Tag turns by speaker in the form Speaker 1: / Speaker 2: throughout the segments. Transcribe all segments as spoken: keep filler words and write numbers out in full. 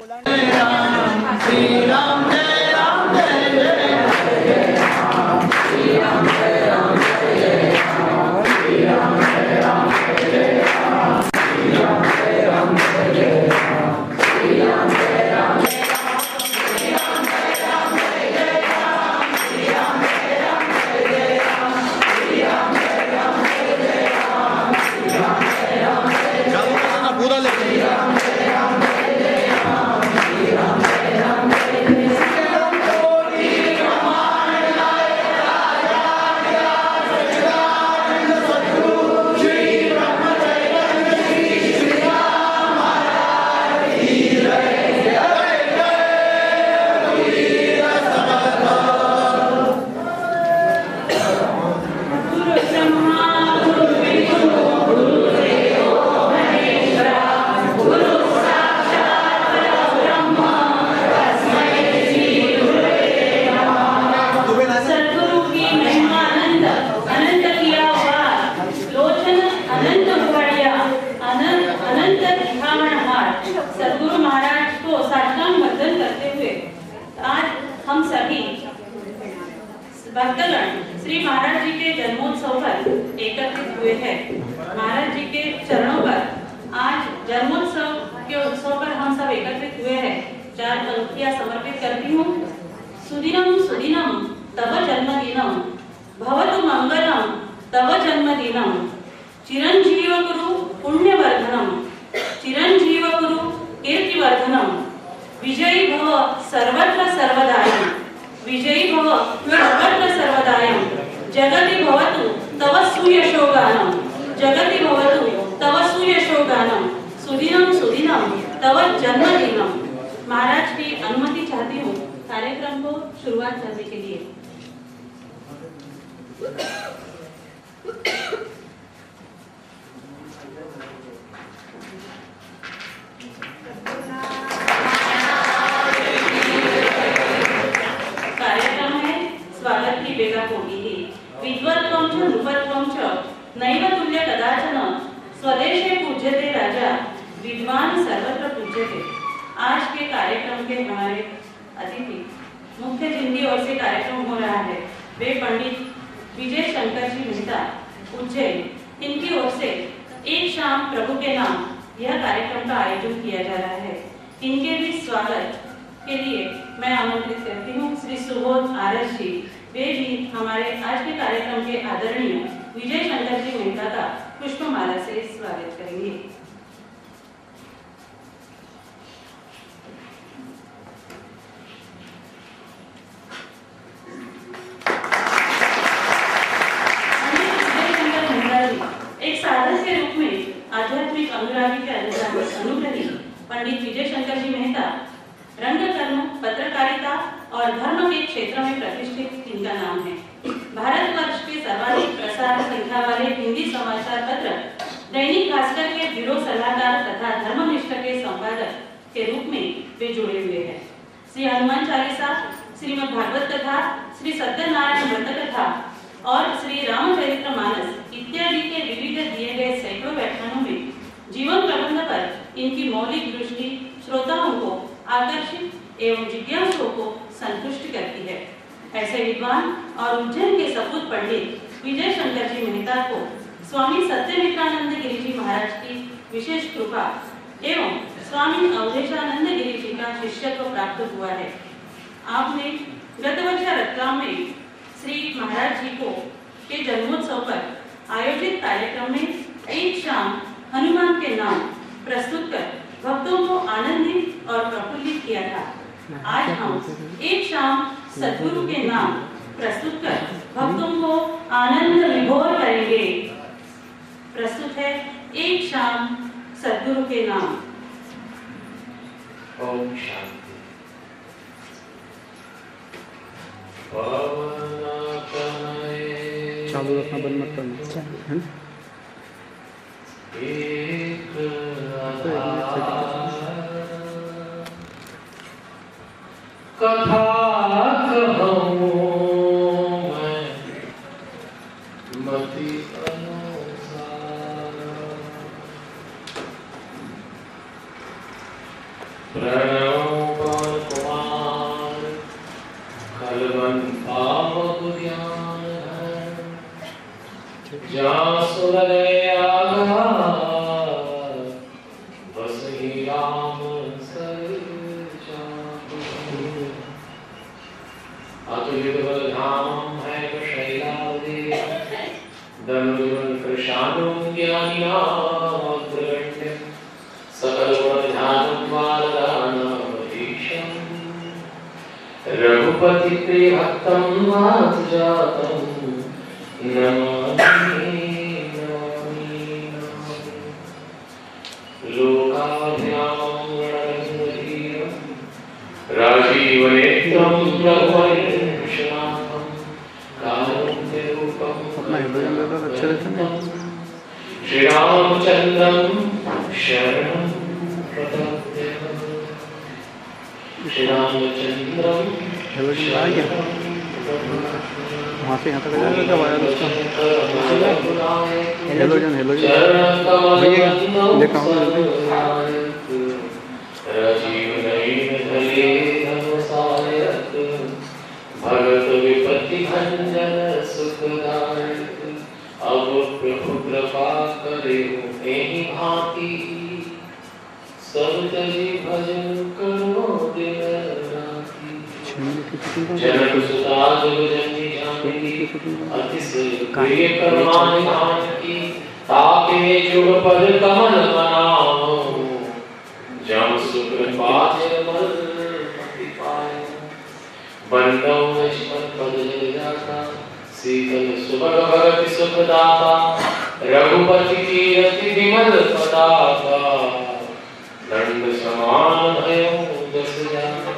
Speaker 1: श्री महाराज जी के जन्मोत्सव पर एकत्रित हुए हैं। महाराज जी के चरणों पर आज जन्मोत्सव के उत्सव पर हम सब एकत्रित हुए हैं। चार पंक्तियां समर्पित करती हूँ। सुदिनम सुदिनम तव जन्मदिनम भवतु मंगलम तव जन्मदिनम चिरंजीव कुरु पुण्यवर्धनम चिरंजीव कुरु कीर्तिवर्धनम विजयी भव सर्वत्र सर्वदायम विजयी भव सर्वत्र सर्वदायम जगति भवतु तव सुयशोगानम जगति भवतु तव सुयशोगानम सुदिनम सुदिनम तव जन्मदिनम। महाराज की अनुमति चाहती हूँ कार्यक्रम को शुरुआत करने के लिए। कार्यक्रम है स्वागत की बेगा होगी विद्वत्वं च नृपत्वं च नैव तुल्य कदाचन स्वदेशे पूज्यते राजा विद्वान सर्वत्र पूज्यते। आज के कार्यक्रम के हमारे अतिथि मुख्य जिनकी ओर से कार्यक्रम हो रहा है वे पंडित विजय शंकर जी मेहता उज्जैन। इनकी ओर से एक शाम प्रभु के नाम यह कार्यक्रम का आयोजन किया जा रहा है। इनके भी स्वागत के लिए मैं आमंत्रित करती हूँ श्री सुबोध आरस जी। वे भी हमारे आज के कार्यक्रम के आदरणीय विजय शंकर जी मेहता का पुष्पमाला से स्वागत करेंगे। एक साधक के रूप में आध्यात्मिक अनुरागी के अनुग्रही पंडित विजय शंकर जी मेहता रंगकर्म, पत्रकारिता और धर्म के क्षेत्र में प्रतिष्ठित इनका नाम है। भारतवर्ष के सर्वाधिक प्रसार संख्या वाले हिंदी समाचार पत्र दैनिक भास्कर के ब्यूरो सलाहकार तथा धर्मनिष्ठ के संपादक के रूप में वे जुड़े हुए हैं। श्री हनुमान चालीसा, श्रीमद् भागवत कथा, श्री सत्यनारायण व्रत कथा और श्री रामचरित्र मानस इत्यादि के विविध दिए गए सैकड़ों व्याख्यानों में जीवन प्रबंध पर इनकी मौलिक दृष्टि श्रोताओं को आकर्षित एवं जिज्ञासुओं को संतुष्ट करती है। ऐसे विद्वान और उज्जैन के सपूत पंडित विजय शंकर जी मेहता को स्वामी सत्यमित्रानंद गिरि जी महाराज की विशेष कृपा एवं स्वामी अवधेशानंद गिरि जी का शिष्यत्व प्राप्त हुआ है। आपने गत वर्ष रतलाम में श्री महाराज जी को के जन्मोत्सव पर आयोजित कार्यक्रम में एक शाम हनुमान के नाम प्रस्तुत कर भक्तों को आनंदित और प्रफुल्लित किया था। आज हम एक शाम सद्गुरु के नाम प्रस्तुत कर भक्तों को आनंद विभोर करेंगे। प्रस्तुत है एक शाम सद्गुरु के नाम।
Speaker 2: ओम शांति।
Speaker 3: चालू रखना, बंद मत करना।
Speaker 2: एक कथा कहूँ मैं मति अनुसार प्रणव विद्वधामं हैमशैलादेव धनुर्धनुर्कृशानुं ज्ञानिनामग्रगण्यं सकलगुणध्यानं बालदानमधीशम् रघुपतिप्रियभक्तं वातजातं नमामि नमामि नमामि लोकाभिरामं गणरङ्गधीरं राजीवनेत्रं रघुवंशनाथं कारुण्यरूपं
Speaker 3: अच्छे रहते हैं।
Speaker 2: श्रीरामचन्द्रं शरणं प्रपद्ये श्रीरामचन्द्रं
Speaker 3: हेलो जी आ गया वहाँ से यहाँ तक आ जाएगा कब आया दोस्तों। हेलो जन हेलो जन भैया लेकर आओ जल्दी।
Speaker 2: भगत विपत्ति भंजन सुखदायक अब प्रभु कृपा करे एहि भांति सब तजी भजन करो दिन राति जनक सुता जग जननी जानकी अतिशय प्रिय करवान जानकी ताके जुग पद कमल बनाओ जम सुकृपा चिरमल मति पाए बंदो निष्मल पद जग जाता शीतल सुभग भगति सुखदाता रघुपति कीरति विमल पताका दंड समान भयो दस जाता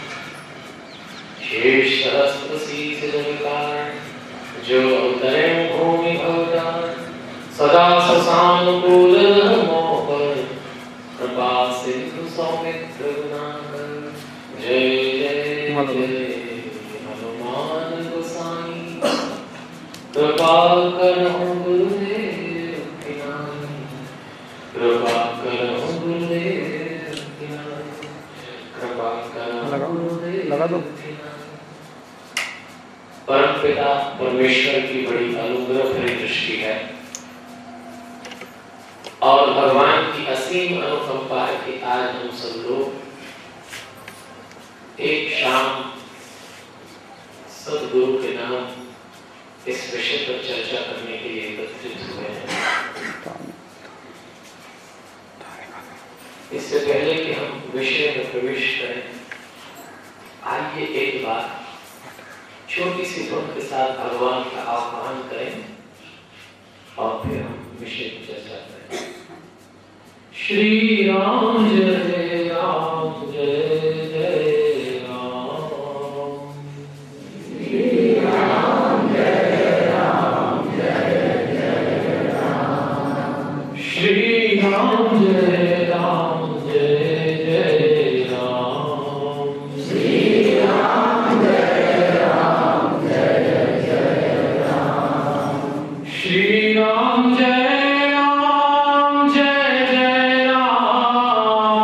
Speaker 2: शेष सहस्त्र शीस जगतार जो अवतरे भूमि भवदार सदा ससानुकूल मोपर कृपा सिंधु सौमित्र गुणाकर जय जय जय हनुमान गोसाई कृपा करहु गुरुदेव की नाई कृपा करहु गुरुदेव की नाई कृपा करहु गुरुदेव
Speaker 3: लगा दो।
Speaker 2: परम पिता परमेश्वर की बड़ी अनुग्रह भरी दृष्टि है और भगवान की असीम अनुकंपा है कि आज हम सब लोग एक शाम सदगुरु के नाम इस विषय पर चर्चा करने के लिए एकत्रित हुए हैं। इससे पहले कि हम विषय में प्रवेश करें, आइए एक बार छोटी सी धुन के साथ भगवान का आह्वान करें और फिर हम विषय की चर्चा करें। श्री राम जय राम जय जय राम श्री राम जय राम जय जय राम श्री राम जय राम जय जय राम श्री राम जय राम जय जय राम श्री राम जय राम जय जय राम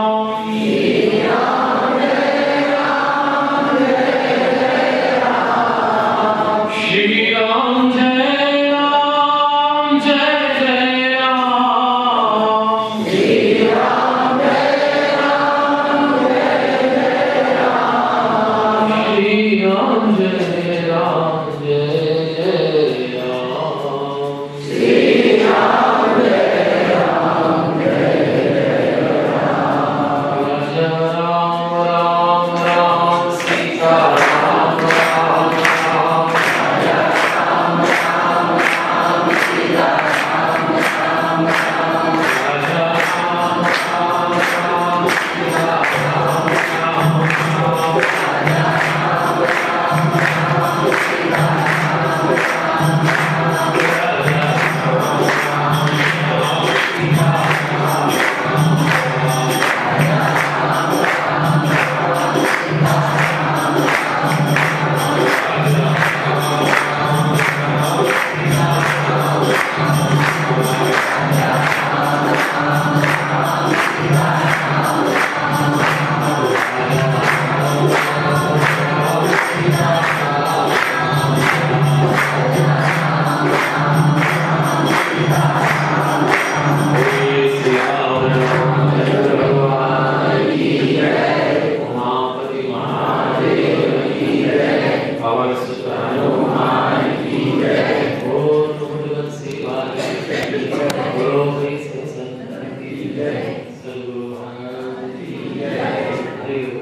Speaker 2: हरे हो।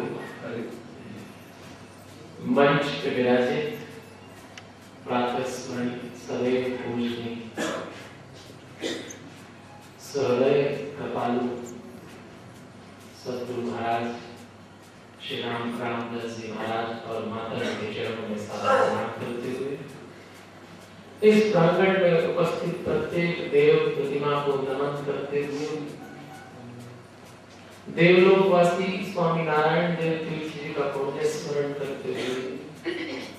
Speaker 2: मंच पे विराजित प्रातः स्मरण सदैव पूजनीय सहृदय कृपालु सतगुरु महाराज श्री राम रामदास जी महाराज और माता के चरणों में सादर प्रणाम करते हुए इस प्रांगण में उपस्थित प्रत्येक देव प्रतिमा को नमन करते हुए देवलोकवासी स्वामी नारायण देव तीर्थ जी का पुण्य स्मरण करते हुए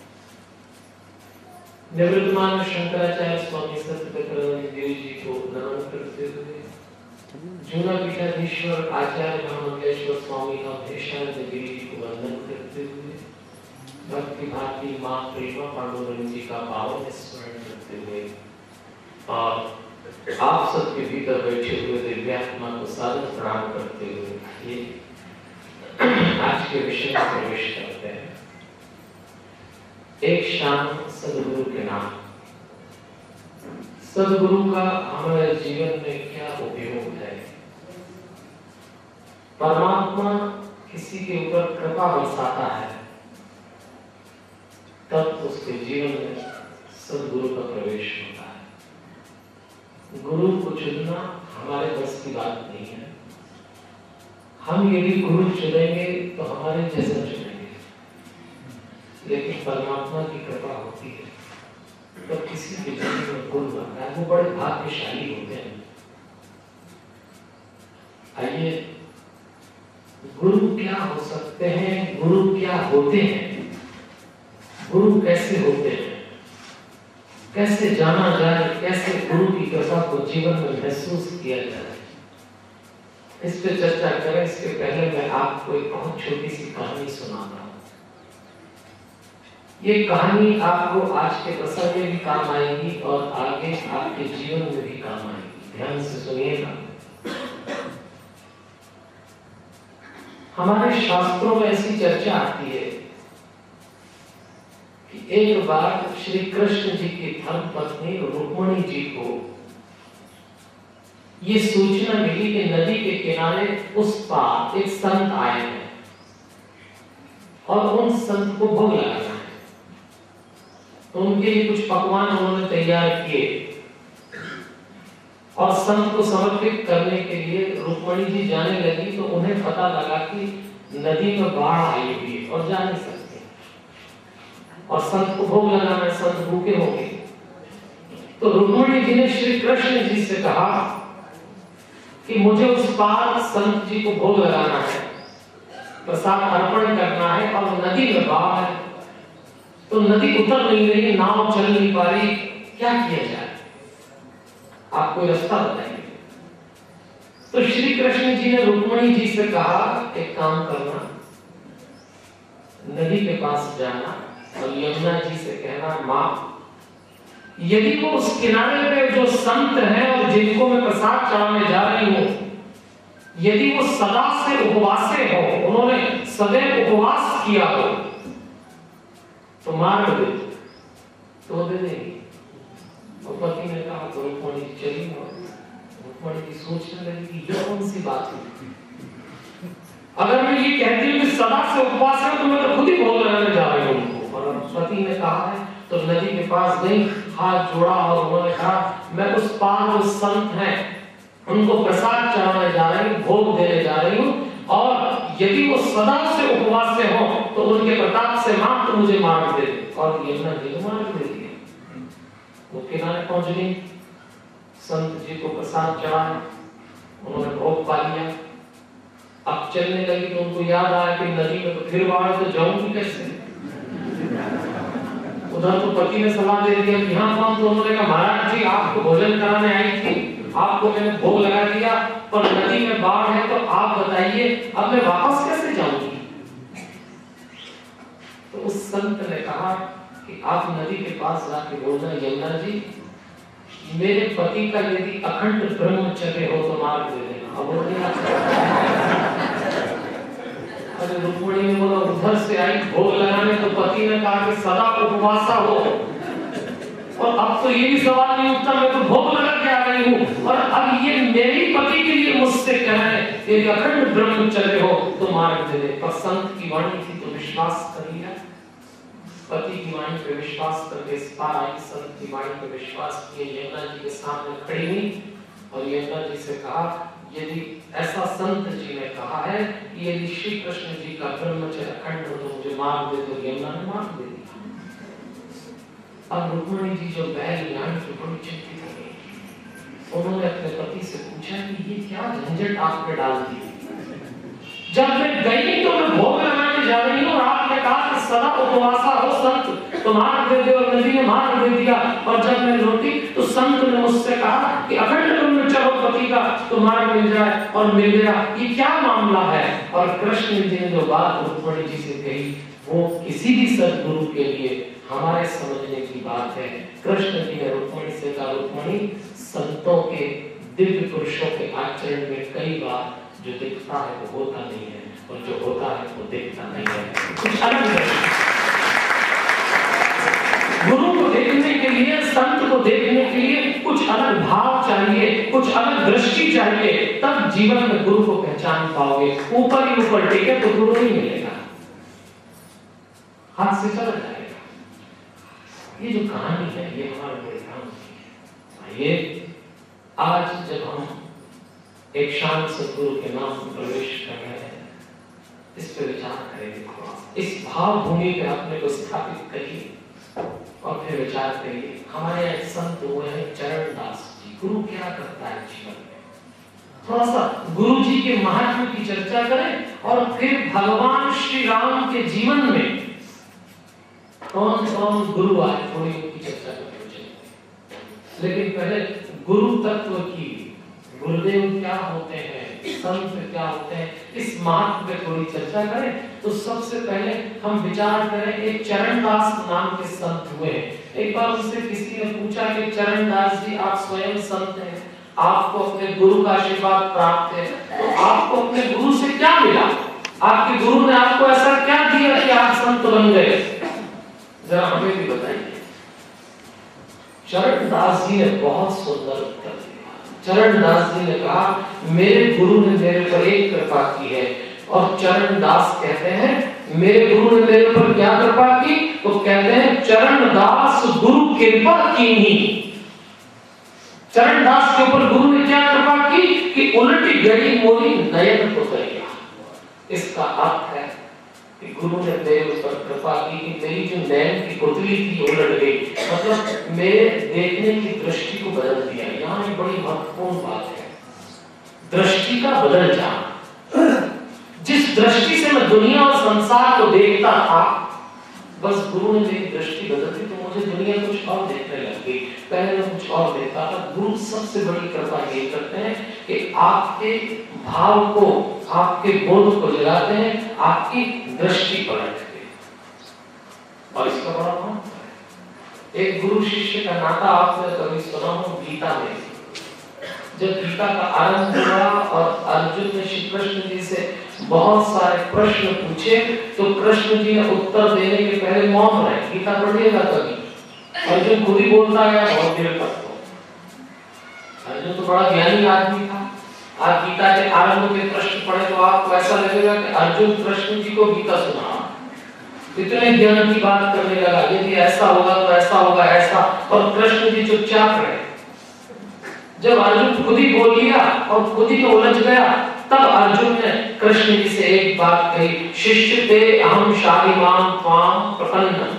Speaker 2: निवृत्तमान शंकराचार्य स्वामी सत्यप्रकाश देव जी को नमन करते हुए जूना पीठाधीश्वर आचार्य महामंगलेश्वर स्वामी अवधेशानंद गिरी जी को वंदन करते हुए भक्ति भारती मां प्रेमा पांडुरंग जी का पावन स्मरण करते हुए और आप सबके भीतर बैठे हुए दिव्यात्मा को सादर प्रणाम करते हुए ये आज के विषय में प्रवेश करते हैं। एक शाम सदगुरु के नाम। सदगुरु का हमारे जीवन में क्या उपयोग है? परमात्मा किसी के ऊपर कृपा बरसाता है तब उसके जीवन में सदगुरु का प्रवेश होता है। गुरु को चुनना हमारे बस की बात नहीं है। हम यदि गुरु चुनेंगे तो हमारे जैसा चुनेंगे, लेकिन परमात्मा की कृपा होती है तो किसी के जीवन में गुरु आता है, वो बड़े भाग्यशाली होते हैं। आइए, गुरु क्या हो सकते हैं, गुरु क्या होते हैं, गुरु कैसे होते हैं, कैसे जाना जाए, कैसे गुरु की कृपा को जीवन में महसूस किया जाए, इस पे चर्चा करें। इसके पहले मैं आपको एक बहुत छोटी सी कहानी सुनाता हूँ। ये कहानी आपको आज के प्रसंग में भी काम आएगी और आगे आपके जीवन में भी काम आएगी। ध्यान से सुनिएगा। हमारे शास्त्रों में ऐसी चर्चा आती है कि एक बार श्री कृष्ण जी की धर्म पत्नी रुक्मिणी जी को ये सूचना मिली कि नदी के किनारे उस पार एक संत आए हैं और उन संत को भोग लगाना है। तो उनके लिए कुछ पकवान उन्होंने तैयार किए और संत को समर्पित करने के लिए रुक्मिणी जी जाने लगी तो उन्हें पता लगा कि नदी में बाढ़ आई हुई है और जा नहीं सकते और संत को भोग लगाना है, संत भूखे होंगे। तो रुक्मिणी जी ने श्री कृष्ण जी से कहा कि मुझे उस पार संत जी को भोग लगाना है, प्रसाद अर्पण करना है और नदी में बाढ़ है, तो नदी उतर नहीं रही, नाव चल नहीं पा रही, क्या किया जाए? आप कोई रास्ता बताइए। तो श्री कृष्ण जी ने रुक्मिणी जी से कहा एक काम करना, नदी के पास जाना और यमुना जी से कहना माँ, यदि वो उस किनारे पे जो संत हैं और जिनको मैं प्रसाद चढ़ाने जा रही हूं, यदि वो सदा से उपवासे हो, उन्होंने सदैव उपवास किया हो, तो मार दे तो दे देंगे। और पति ने कहा तो रुक्मिणी चली और रुक्मिणी जी सोचने लगी कि यह कौन सी बात है? अगर मैं ये कहती हूँ कि सदा से उपवास है तो मैं तो खुद ही भोग लगाने जा रही हूँ उनको। और पति ने कहा है तो नदी के पास गई, हाथ जोड़ा और उन्होंने कहा मैं उस पार जो संत हैं उनको प्रसाद चढ़ाने जा रही हूँ, भोग देने जा रही हूँ, और यदि वो सदा से उपवास से हो तो उनके प्रताप से मां तो मुझे मार दे। और यमुना जी को मार दे दिया। वो किनारे पहुंच गई, संत जी को प्रसाद चढ़ाया, उन्होंने भोग पा लिया। अब चलने लगी तो उनको याद आया कि नदी में तो फिर बाढ़, तो जाऊंगी कैसे? उधर तो पति ने सलाह दे दिया कि हाँ कौन? तो उन्होंने कहा महाराज जी आपको भोजन कराने आई थी, आपको मैंने भोग लगा दिया, पर नदी में बाढ़ है, तो आप बताइए अब मैं वापस कैसे जाऊंगी? तो उस संत ने कहा कि आप नदी के पास जाके बोलना यमुना जी मेरे पति का यदि अखंड ब्रह्मचर्य हो तो मार दे देना। अब अरे रुक्मिणी ने बोला उधर से आई भोग लगाने, तो पति ने कहा कि सदा उपवासा हो, और अब तो ये भी सवाल नहीं उठता, मैं तो भोग लगा के आ गई हूँ और अब ये मेरे पति के लिए मुझसे कह रहे हैं यदि अखंड ब्रह्मचर्य हो तो मार्ग दे दे। पर संत की वाणी थी तो विश्वास कर लिया, पति की वाणी पे विश्वास करके इस पार आई, संत की वाणी पे विश्वास किए, यमुना जी के सामने खड़ी हुई और यमुना जी से कहा यदि ऐसा संत जी ने कहा है कि यदि श्री कृष्ण जी का ब्रह्मचर्य अखंड हो तो मुझे मार्ग दे दो। यमुना ने मार्ग दे दिया। अब रुक्मिणी जी जो बैल ज्ञान की बड़ी चिंतित हो गई, उन्होंने अपने पति से पूछा कि ये क्या झंझट आपने डाल दी, जब मैं गई तो मैं भोग लगाने जा रही हूँ और आपने कहा कि सदा उपवासा हो संत तो मार्ग दे दे, और नदी ने मार्ग दे दिया, और जब मैं लौटी तो संत ने मुझसे कहा कि अखंड ब्रह्मचर्य पति का तो मार्ग मिल जाए, और मिल गया। ये क्या मामला है? और कृष्ण जी ने जो बात रुक्मिणी जी से कही वो किसी भी सद्गुरु के लिए हमारे समझने की बात है। कृष्ण जी ने रुक्मिणी से कहा रुक्मिणी संतों के दिव्य पुरुषों के आचरण में कई बार जो दिखता है वो होता नहीं है और जो होता है वो दिखता नहीं है, कुछ अलग है। गुरु को देखने के लिए, संत को देखने के लिए कुछ अलग भाव चाहिए, कुछ अलग दृष्टि चाहिए, तब जीवन में गुरु को पहचान पाओगे। ऊपर ही ऊपर टिके तो गुरु नहीं मिलेगा, हाथ से चला जाएगा। ये जो कहानी है ये हमारे बड़े काम की है। ये आज जब हम एक शांत सद्गुरु के नाम में प्रवेश कर रहे हैं, इस पर विचार करेंगे, इस भाव भूमि पे अपने को स्थापित करिए और फिर विचार करिए। हमारे एक संत हुए हैं चरणदास जी, गुरु क्या करता है जीवन में, थोड़ा सा गुरु जी के महत्व की चर्चा करें और फिर भगवान श्री राम के जीवन में कौन कौन गुरु आए थोड़ी उनकी चर्चा करते चलेंगे। लेकिन पहले गुरु तत्व की, गुरुदेव क्या होते हैं, संत क्या होते हैं, इस महत्व पे थोड़ी चर्चा करें। तो सबसे पहले हम विचार करें, एक चरणदास नाम के संत हुए। एक बार उससे किसी ने पूछा कि चरणदास जी आप स्वयं संत हैं, आपको अपने गुरु का आशीर्वाद प्राप्त है, तो आपको अपने गुरु से क्या मिला, आपके गुरु ने आपको ऐसा क्या दिया कि आप संत बन गए, जरा हमें भी बताइए। चरणदास जी ने बहुत सुंदर उत्तर दिया। चरणदास जी ने कहा मेरे गुरु ने मेरे पर एक कृपा की है, और चरणदास कहते हैं मेरे गुरु ने मेरे पर क्या कृपा की, तो कहते हैं चरणदास गुरु कृपा कीन्ही। चरणदास के ऊपर गुरु ने क्या कृपा की कि उलटी गई मोरी नयन पुतरिया। इसका अर्थ है कि गुरु ने मेरे ऊपर कृपा की कि मेरी जो नयन की पुतली थी उलट गई, मतलब मेरे देखने की दृष्टि को बदल दिया। यहाँ एक बड़ी महत्वपूर्ण बात है, दृष्टि का बदल जाना। जिस दृष्टि से मैं दुनिया और संसार को देखता था, बस गुरु ने मेरी दृष्टि बदल दी तो मुझे दुनिया कुछ और देखने लग गई। पहले मैं कुछ और देखता था। गुरु सबसे बड़ी कृपा ये करते हैं कि आपके भाव को, आपके बोध को जगाते हैं, आपकी दृष्टि पलटते हैं, और इसका बड़ा महत्व है। एक गुरु शिष्य का नाता आपने कभी सुना हो गीता में। जब गीता का आरंभ हुआ और अर्जुन ने श्री कृष्ण जी से बहुत सारे प्रश्न पूछे, तो कृष्ण जी ने उत्तर देने के पहले मौन रहे। गीता पढ़िएगा कभी, अर्जुन खुद ही बोलता गया बहुत देर तक। तो अर्जुन तो बड़ा ज्ञानी आदमी था। आप गीता के आरंभ के प्रश्न पढ़े तो आपको ऐसा लगेगा कि अर्जुन कृष्ण जी को गीता सुना, इतने ज्ञान की बात करने लगा, यदि ऐसा होगा तो ऐसा होगा ऐसा, और कृष्ण जी चुपचाप रहे। जब अर्जुन खुद ही बोल लिया और खुद ही तो उलझ गया, तब अर्जुन ने कृष्ण जी से एक बात कही, शिष्य ते अहम शालिमाम त्वाम प्रपन्नम,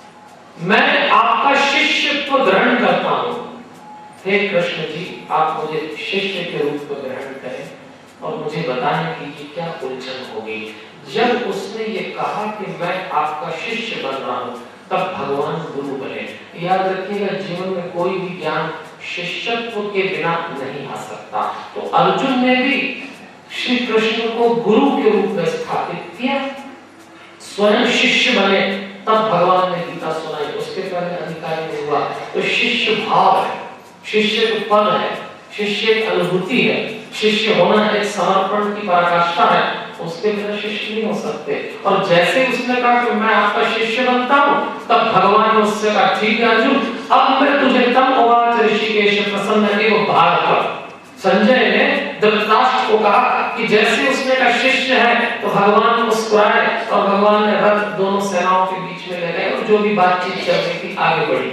Speaker 2: मैं आपका शिष्यत्व ग्रहण करता हूं। हे कृष्ण जी, आप मुझे शिष्य के रूप में ग्रहण करें और मुझे बताएं कि ये क्या उलझन होगी। जब उसने ये कहा कि मैं आपका शिष्य बन रहा हूं, तब भगवान गुरु बने। याद रखिएगा, जीवन में कोई भी ज्ञान शिष्यत्व के बिना नहीं आ सकता। तो अर्जुन ने भी श्री कृष्ण को गुरु के रूप में स्थापित किया, स्वयं शिष्य बने, तब भगवान ने गीता सुनाई। उसके पहले अधिकारी नहीं हुआ। तो शिष्य भाव है, शिष्य एक पद है, शिष्य एक अनुभूति है, शिष्य होना एक समर्पण की पराकाष्ठा है। उसके बिना शिष्य नहीं हो सकते। और जैसे उसने कहा कि मैं आपका शिष्य बनता हूं, तब भगवान ने उससे कहा ठीक है अर्जुन, अब मैं तुझे तम उवाच ऋषिकेश प्रसन्न एव भारत। संजय ने धृतराष्ट्र को कहा कि जैसे उसने कहा शिष्य है, तो भगवान मुस्कुराए और भगवान ने रथ दोनों सेनाओं के बीच में ले गए और जो भी बातचीत चल रही थी आगे बढ़ी।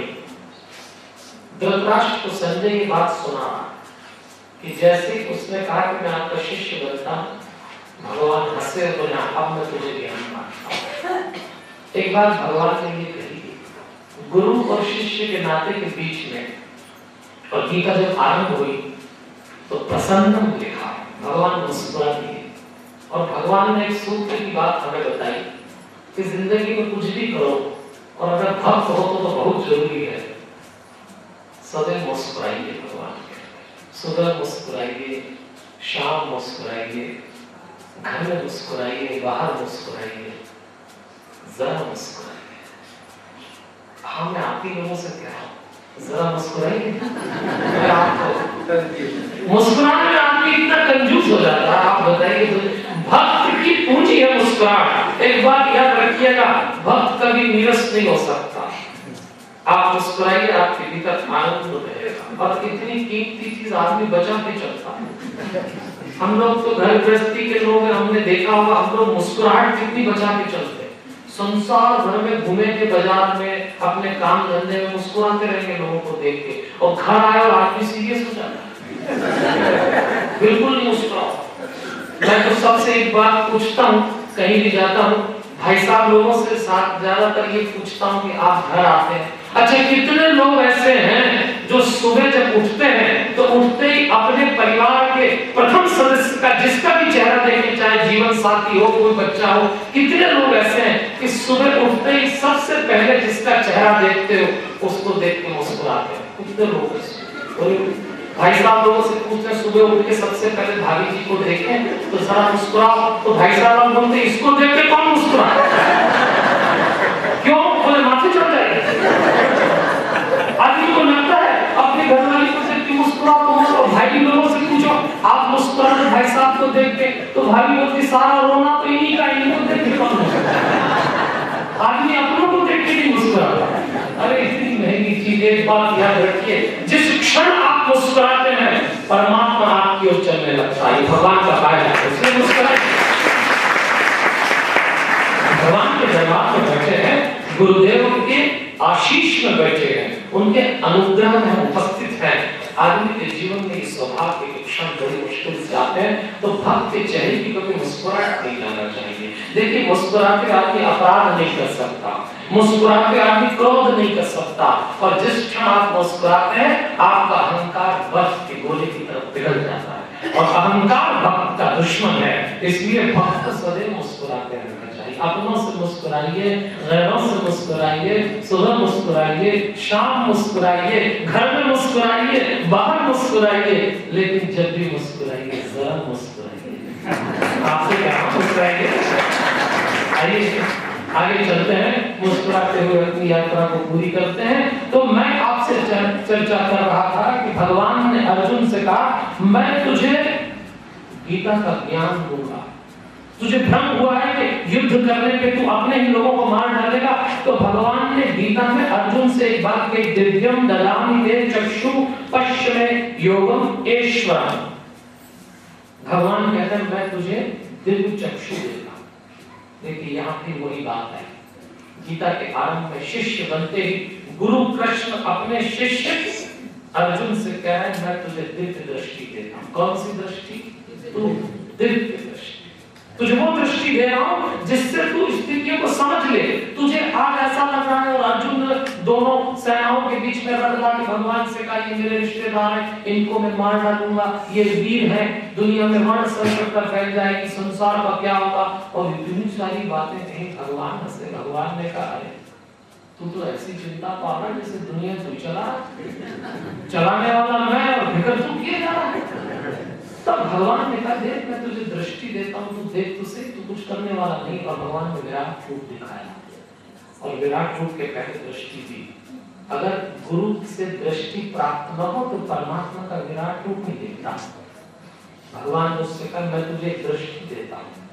Speaker 2: धृतराष्ट्र को संजय ये बात सुना कि जैसे उसने कहा कि मैं आपका शिष्य बनता हूं, भगवान हंसे और बोले अब मैं तुझे ज्ञान मानता हूं। एक बात भगवान ने ये कही, गुरु और शिष्य के नाते के बीच में, और गीता जब आरंभ हुई तो प्रसन्नम लिखा, भगवान मुस्कुरा दिए। और भगवान ने एक सूत्र की बात हमें बताई कि जिंदगी में कुछ भी करो और अगर भक्त हो तो, तो बहुत जरूरी है, सदैव मुस्कुराइए। भगवान सुबह मुस्कुराइए, शाम मुस्कुराइए, घर में मुस्कुराइए, बाहर मुस्कुराइए, जरा मुस्कुराइए। हाँ मैं आप ही लोगों से कह रहा हूं, जरा मुस्कुराइए। मैं आपको मुस्कुराने में आदमी इतना कंजूस हो जाता है, आप बताइए। तो भक्त की पूंजी है मुस्कुराहट। एक बात याद रखिएगा, भक्त कभी नीरस नहीं हो सकता। आप मुस्कुराइए, आपके भीतर आनंद रहेगा। और इतनी कीमती चीज आदमी बचा के चलता है। हम लोग तो घर गृहस्थी के लोग हैं, हमने देखा होगा हम लोग मुस्कुराहट कितनी बचा के चलते हैं। संसार भर में घूमेंगे, बाजार में, अपने काम धंधे में मुस्कुराते रहेंगे लोगों को देख के, और घर आए और आदमी सीरियस हो जाता है, बिल्कुल नहीं मुस्कुराओ। मैं तो सबसे एक बात पूछता हूँ, कहीं भी जाता हूँ, भाई साहब लोगों से साथ ज्यादातर ये पूछता हूँ कि आप घर आते हैं, अच्छा कितने लोग ऐसे हैं जो सुबह जब उठते हैं तो उठते ही अपने परिवार के प्रथम सदस्य का, जिसका भी चेहरा देखें, चाहे जीवन साथी हो, कोई बच्चा हो, कितने लोग ऐसे हैं कि सुबह उठते ही सबसे पहले जिसका चेहरा देखते हो उसको देख के मुस्कुराते हैं? कितने लोग ऐसे? भाई साहब लोगों से पूछते हैं सुबह उठ के सबसे पहले भाभी जी को देखें तो जरा मुस्कुराओ, तो भाई साहब बोलते हैं इसको देख के कौन मुस्कुराए? क्यों? बोले माथे चढ़ जाएगा। आदमी को लगता है अपने घर वाले को देख के मुस्कुराओ, तो भाई लोगों से पूछो आप मुस्कुराते भाई साहब को देख के, तो भाभी बोलती सारा रोना तो इन्हीं का, इन्हीं को देख के कौन मुस्कुराता? आदमी अपनों को देख के नहीं मुस्कुराता। अरे इतनी महंगी चीज, एक बात याद रखिए, जिस क्षण आप मुस्कुराते हैं परमात्मा आपकी ओर चलने लगता है, भगवान का फायदा है, इसलिए मुस्कुराइए। भगवान के दरबार में बैठे हैं, गुरुदेव के आशीष में बैठे हैं, उनके अनुग्रह में उपस्थित हैं। आदमी के जीवन में इस स्वभाव के क्षण बड़ी मुश्किल से आते हैं, तो भक्त के चेहरे की कभी मुस्कुराहट नहीं जाना चाहिए। देखिए मुस्कुराते आदमी अपराध नहीं कर सकता, मुस्कुराते आदमी क्रोध नहीं कर सकता, और जिस क्षण आप मुस्कुराते हैं आपका अहंकार बर्फ के गोले की तरफ पिघल जाता है, और अहंकार भक्त का दुश्मन है। इसलिए भक्त सदैव मुस्कुराते रहना चाहिए। अपनों से मुस्कुराइए, गैरों से मुस्कुराइए, सुबह मुस्कुराइए, शाम मुस्कुराइए, घर में मुस्कुराइए, बाहर मुस्कुराइए, लेकिन जब भी मुस्कुराइए जरा मुस्कुराइए। आपसे क्या मुस्कुराइए? आइए आगे चलते हैं, मुस्कुराते हुए अपनी यात्रा को पूरी करते हैं। तो मैं आपसे चर्चा कर रहा था कि भगवान ने अर्जुन से कहा मैं तुझे गीता का ज्ञान दूंगा। तुझे भ्रम हुआ है कि युद्ध करने पे तू अपने ही लोगों को मार डालेगा, तो भगवान ने गीता में अर्जुन से एक बात कही, दिव्यम ददामि ते चक्षु पश्चिमे योगम ऐश्वरम। भगवान कहते हैं मैं तुझे दिव्य चक्षु देता। देखिए यहाँ भी वही बात है, गीता के आरंभ में शिष्य बनते ही गुरु कृष्ण अपने शिष्य अर्जुन से कह रहे हैं मैं तुझे दिव्य दृष्टि देता हूं। कौन सी दृष्टि? तू दिव्य दृष्टि, तुझे वो दृष्टि दे रहा हूं जिससे तू स्थितियों को समझ ले। तुझे आज ऐसा लग रहा है, और अर्जुन दोनों सेनाओं के बीच में रख रहा कि भगवान से कहा ये मेरे रिश्तेदार हैं, इनको मैं मार डालूंगा, ये वीर हैं, दुनिया में वर्ण संकट फैल जाएगी, संसार का क्या होगा, और इतनी सारी बातें कहीं भगवान हंसे। भगवान ने कहा अरे तू तो ऐसी चिंता पा रहा है जैसे दुनिया तू चला चलाने वाला मैं और फिक्र तू किए जा रहा है। तब भगवान ने कहा देख मैं तुझे दृष्टि देता हूं, तू देख तुझसे तू कुछ करने वाला नहीं। और भगवान ने विराट रूप दिखाया, और विराट रूप के पहले दृष्टि दी। अगर गुरु से दृष्टि प्राप्त न हो तो परमात्मा का विराट रूप नहीं देखता। भगवान उससे कहा मैं तुझे दृष्टि देता हूं,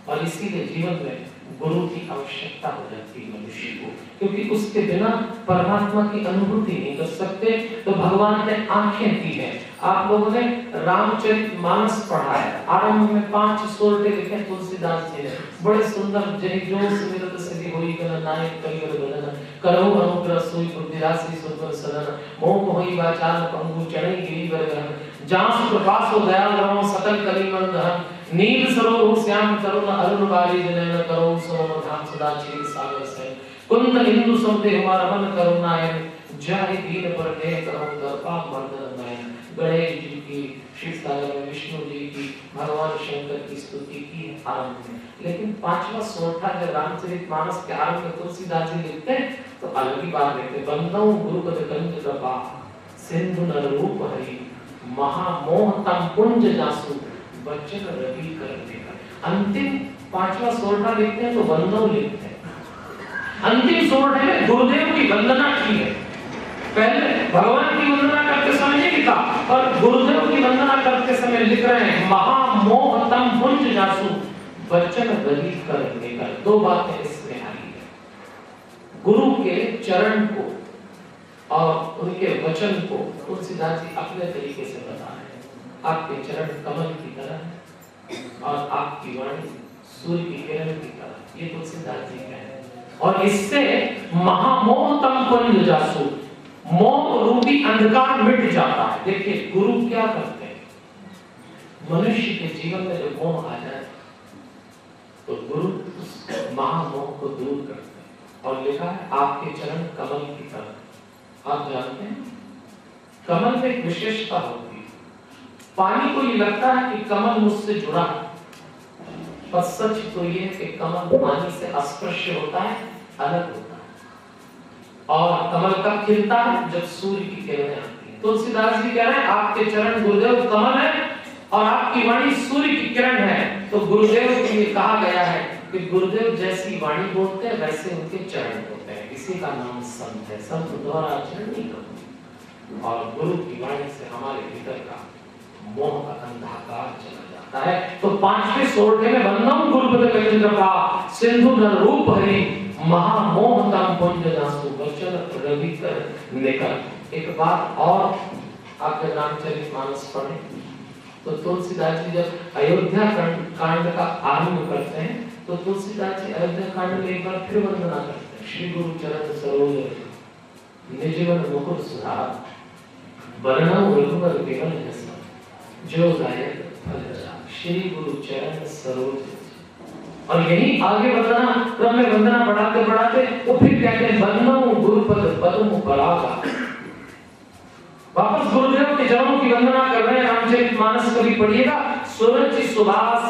Speaker 2: और इसीलिए जीवन में गुरु की आवश्यकता हो जाती है मनुष्य को, क्योंकि उसके बिना परमात्मा की अनुभूति नहीं कर सकते। तो भगवान ने आंखें दी है। आप लोगों ने रामचरितमानस पढ़ा है, आरंभ में पांच सोरठे लिखे तुलसीदास जी ने, बड़े सुंदर। जय जो सुमिरत सिद्धि होई गण नायक कलियुग बदन, करहु अनुग्रह सोई बुद्धिराशि सुरवर सदन, मोह होई वाचाल पंगु चढ़ई गिरि बरगन, जास प्रकाश हो दयाल रमो सकल कलिमन दहन, नील सरोवर श्याम तरुण अरुण बाली जनन, करो सरोवर धाम सदा क्षीर सागर से, कुंद हिंदू सौदे हमारा मन करुणायन, जय दीन पर दे करो दर्पा मर्दन नयन। गणेश जी की, शिव सागर में विष्णु जी की, भगवान शंकर की स्तुति की आरंभ में। लेकिन पांचवा सोरठा जब रामचरितमानस के आरंभ में तुलसीदास जी लिखते हैं तो अलग ही बात लिखते, बंदौ गुरुपद कंज कृपा सिंधु नर रूप हरि, महामोह तम पुंज जासु बचन रवि कर देकर। अंतिम पांचवा सोरठा लिखते हैं तो बंदौ लिखते हैं। अंतिम सोरठे में गुरुदेव की वंदना की है। पहले भगवान की वंदना करते समय नहीं लिखा, और गुरुदेव की वंदना करते समय लिख रहे हैं महामोह तम पुंज जासु बचन रवि कर देकर। दो बातें इसमें आई है, गुरु के चरण को और उनके वचन को तुलसीदास जी अपने तरीके से बता रहे हैं। आपके चरण कमल की तरह और आपकी वाणी सूर्य की किरण की तरह, ये तुलसीदास जी कह रहे हैं। और इससे महामोह तम पुंज जासु, मोह रूपी अंधकार मिट जाता है। देखिए गुरु क्या करते हैं, मनुष्य के जीवन में जब मोह आ जाए तो गुरु उस महामोह को दूर करते हैं। और लिखा है आपके चरण कमल की तरह। आप जानते हैं कमल में एक विशेषता होती है, पानी को ये लगता है कि कमल मुझसे जुड़ा है, पर सच तो ये है कि कमल पानी से अस्पर्श होता है, अलग होता है। और कमल कब खिलता है, जब सूर्य की किरणें आती हैं। तुलसीदास जी कह रहे हैं आपके चरण गुरुदेव कमल है और आपकी वाणी सूर्य की किरण है। तो गुरुदेव के लिए कहा गया है कि गुरुदेव जैसी वाणी बोलते हैं वैसे उनके चरण होते हैं। इसी का नाम संत है, संत द्वारा आचरण नहीं करते। और गुरु की वाणी से हमारे भीतर का मोह का अंधकार चला जाता है। तो पांचवें सोरठे में वंदम गुरुपद कंज कृपा सिंधु नर रूप हरि, महामोह तम पुंज जासु बचन रवि कर निकल। एक बात और, आप जब रामचरितमानस पढ़े तो तुलसीदास जी जब अयोध्या कांड का आरंभ करते हैं तो तुलसीदास जी अयोध्या कांड में एक बार फिर वंदना करते हैं, श्री गुरु चरण सरोज निजवन मुकुर सुधार, वर्णम रघुवर विमल जस जो गायक फल जा, श्री गुरु चरण सरोज। और यही आगे वंदना क्रम में वंदना बढ़ाते बढ़ाते वो फिर कहते हैं वंदनम गुरुपद पद्म परागा। वापस गुरुदेव के चरणों की वंदना कर रहे हैं। रामचरितमानस कभी पढ़िएगा, सूरज की सुवास,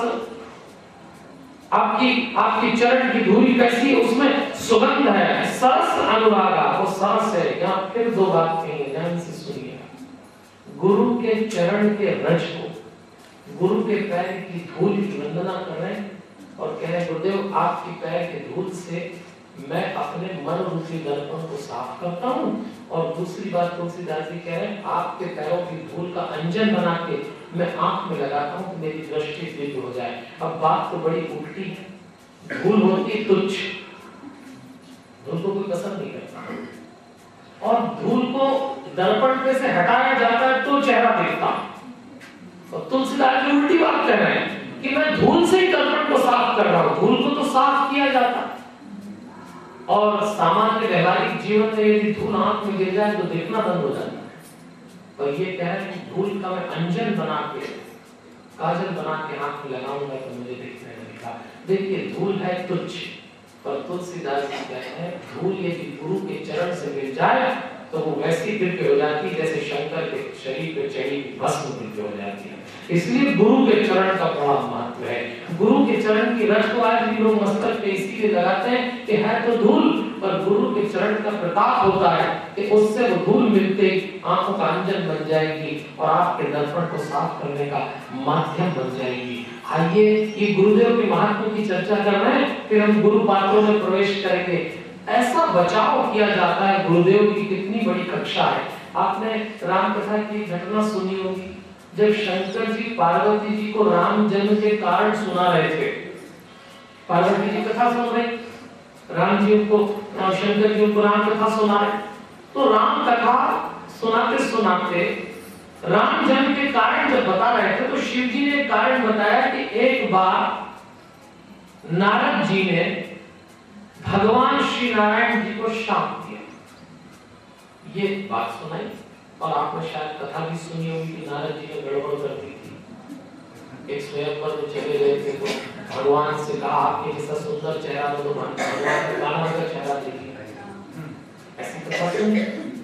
Speaker 2: आपकी आपकी चरण की धूली कैसी है, उसमें सुगंध है, सरस अनुरागा, वो सरस है। यहाँ फिर दो बात कही है, ध्यान से सुनिएगा। गुरु के चरण के रज को, गुरु के पैर की धूल की वंदना कर रहे हैं और कह रहे हैं गुरुदेव आपकी पैर के धूल से मैं अपने मन रूपी दर्पण को साफ करता हूँ। और दूसरी बात तुलसीदास जी कह रहे हैं आपके पैरों की धूल का अंजन बना के मैं आंख में लगाता हूँ तो मेरी दृष्टि दिव्य हो जाए। अब बात तो बड़ी उल्टी है, धूल होती है तुच्छ, धूल को कोई पसंद नहीं करता, और धूल को दर्पण पे से हटाया जाता है तो चेहरा दिखता। और तुलसीदास जी उल्टी बात कर रहे हैं कि मैं धूल से ही दर्पण को साफ कर रहा हूँ, धूल को तो साफ किया जाता। और सामान्य व्यवहारिक जीवन में यदि धूल आंख में गिर जाए तो देखना बंद हो जाता है। और ये कह रहे हैं कि धूल का मैं अंजन बना के, काजल बना के आंख में लगाऊंगा तो मुझे दिखने लगेगा। देखिए धूल है तुच्छ, पर तुलसीदास जी कहते हैं धूल यदि गुरु के चरण से गिर जाए तो वो वैसी दिव्य हो जाती है जैसे शंकर के शरीर पे चढ़ी भस्म दिव्य हो जाती है। इसलिए गुरु के चरण का बड़ा महत्व है। गुरु के चरण की रज को आज भी लोग मस्तक पे इसीलिए लगाते हैं कि है तो धूल, पर गुरु के चरण का प्रताप होता है कि उससे वो धूल मिलते आंखों का अंजन बन जाएगी और आपके दर्पण को साफ करने का माध्यम बन जाएगी। आइए ये गुरुदेव के महत्व की चर्चा कर रहे हैं, फिर हम गुरु पात्रों में प्रवेश करेंगे। ऐसा बचाव किया जाता है, गुरुदेव की कितनी बड़ी कक्षा है। आपने राम कथा की घटना सुनी होगी, जब शंकर जी पार्वती जी को राम जन्म के कारण सुना रहे थे पार्वती जी कथा सुन रही, राम जी को शंकर जी को राम कथा सुना रहे। तो राम कथा सुनाते सुनाते राम जन्म के कारण जब बता रहे थे तो शिव जी ने कारण बताया कि एक बार नारद जी ने भगवान श्री नारायण जी को शाप दिया। ये बात सुनाई और आपने शायद कथा भी सुनी होगी कि नारद जी ने गड़बड़ कर दी थी। एक स्वयंवर में चले गए थे तो भगवान से कहा आपके जैसा सुंदर चेहरा तो भगवान का काला का चेहरा देखिए, ऐसी कथा सुनी।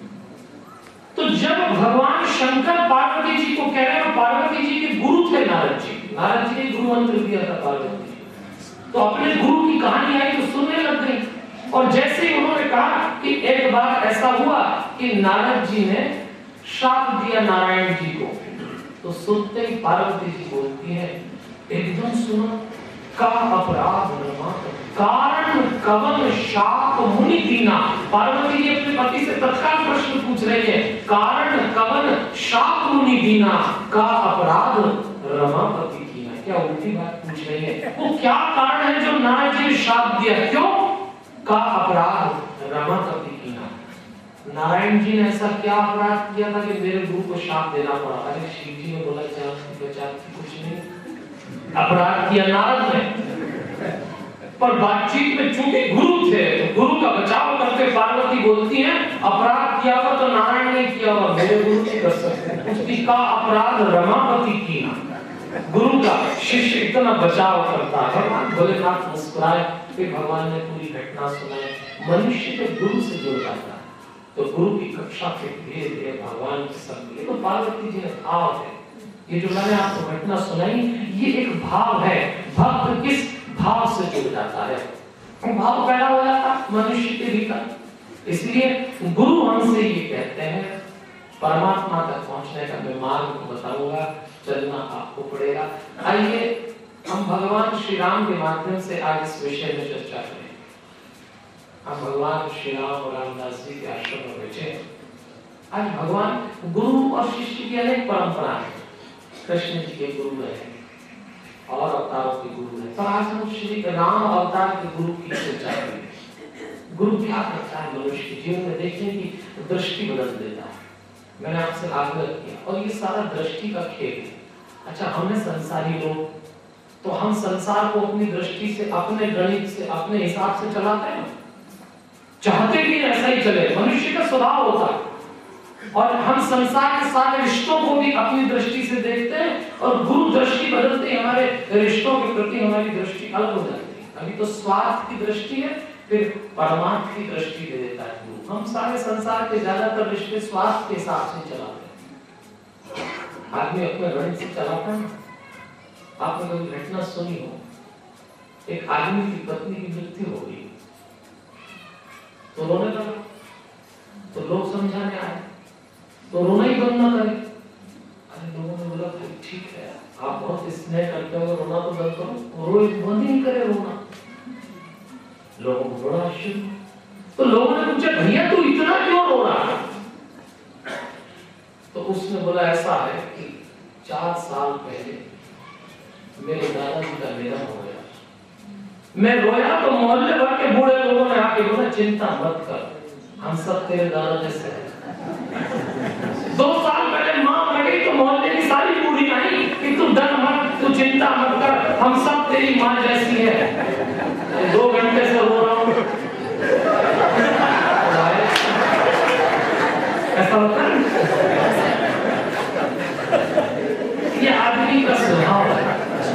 Speaker 2: तो जब भगवान शंकर पार्वती जी को कह रहे हैं, पार्वती जी के गुरु थे नारद जी, नारद जी ने गुरु मंत्र दिया था पार्वती जी, तो अपने गुरु की कहानी आई तो सुनने लग गई। और जैसे ही उन्होंने कहा कि एक बार ऐसा हुआ कि नारद जी ने शाप दिया नारायण जी को, तो सुनते ही पार्वती जी बोलती है एकदम सुनो, का अपराध कारण कवन शाप मुनि दीना। पार्वती जी अपने पति से तत्काल प्रश्न पूछ रही है, कारण कवन शाप मुनि दीना, का अपराध रमापति कीना। क्या उल्टी बात पूछ रही है, वो क्या कारण है जो नारद जी ने शाप दिया, क्यों? का अपराध रमापति कीना, नारायण जी ने ऐसा क्या अपराध किया था कि मेरे गुरु को शाप देना पड़ा। अरे शिव जी ने बोला जानती बचाती कुछ नहीं, अपराध किया नारद ने, पर बातचीत में चूंकि गुरु थे तो गुरु का बचाव करते पार्वती बोलती है अपराध किया हुआ तो नारायण ने किया हुआ, मेरे गुरु की कर सकते। उसकी का अपराध रमापति कीना, गुरु का शिष्य इतना बचाव करता है। भोलेनाथ मुस्कुराए, फिर भगवान ने पूरी घटना सुनाई। मनुष्य के गुरु से जुड़ जाता है तो गुरु की कक्षा से धीरे धीरे भगवान के संग, ये तो पार्वती जी का भाव है। ये जो मैंने आपको घटना सुनाई ये एक भाव है, भक्त किस भाव से जुड़ जाता है, भाव पैदा हो जाता मनुष्य के भीतर। इसलिए गुरु हमसे ये कहते हैं परमात्मा तक पहुंचने का मैं मार्ग बताऊंगा, चलना आपको पड़ेगा। आइए हम भगवान श्री राम के माध्यम से आज इस विषय में चर्चा करें। हम भगवान श्री राम और रामदास जी के आश्रम में बैठे। आज भगवान गुरु और शिष्य की अनेक परंपरा है। कृष्ण जी के गुरु रहे और अवतारों के गुरु रहे, पर आज हम श्री राम अवतार के गुरु की चर्चा करेंगे। गुरु क्या करता है मनुष्य के जीवन में, देखने की दृष्टि बदल देता है। मैंने आपसे आग्रह किया और ये सारा दृष्टि का खेल है। अच्छा हमने संसारी लोग तो हम संसार को अपनी दृष्टि से, अपने गणित से, अपने हिसाब से चलाते हैं, चाहते भी ऐसा ही चले, मनुष्य का स्वभाव होता है। और हम संसार के सारे रिश्तों को भी अपनी दृष्टि से देखते हैं और गुरु दृष्टि बदलते ही हमारे रिश्तों के प्रति हमारी दृष्टि अलग हो जाती है। अभी तो स्वार्थ की दृष्टि है, फिर परमार्थ की दृष्टि दे देता है गुरु। हम सारे संसार के ज्यादातर रिश्ते स्वार्थ के हिसाब से चलाते हैं। आदमी अपने गणित से चलाता है। आपने कभी घटना सुनी हो, एक आदमी की पत्नी की मृत्यु हो गई तो रोने लगा, तो लोग समझाने आए तो रोना ही बंद ना करे। अरे लोगों ने बोला भाई ठीक है आप बहुत स्नेह करते हो, रोना तो बंद करो, रो बंद ही नहीं करे रोना। लोगों को बड़ा आश्चर्य, तो लोगों ने पूछा भैया तू इतना क्यों रो रहा है? तो उसने बोला ऐसा है कि चार साल पहले मेरे दादाजी का निधन हो गया, मैं रोया तो मोहल्ले भर के बूढ़े लोगों ने आके बोला चिंता मत कर, हम सब तेरे दादा जैसे हैं। दो साल पहले मां मर गई तो मोहल्ले की सारी बूढ़ी आई कि तू डर मत, तू चिंता मत कर, हम सब तेरी मां जैसी है। दो घंटे से रो रहा हूं, ऐसा होता है। ये आदमी का स्वभाव है।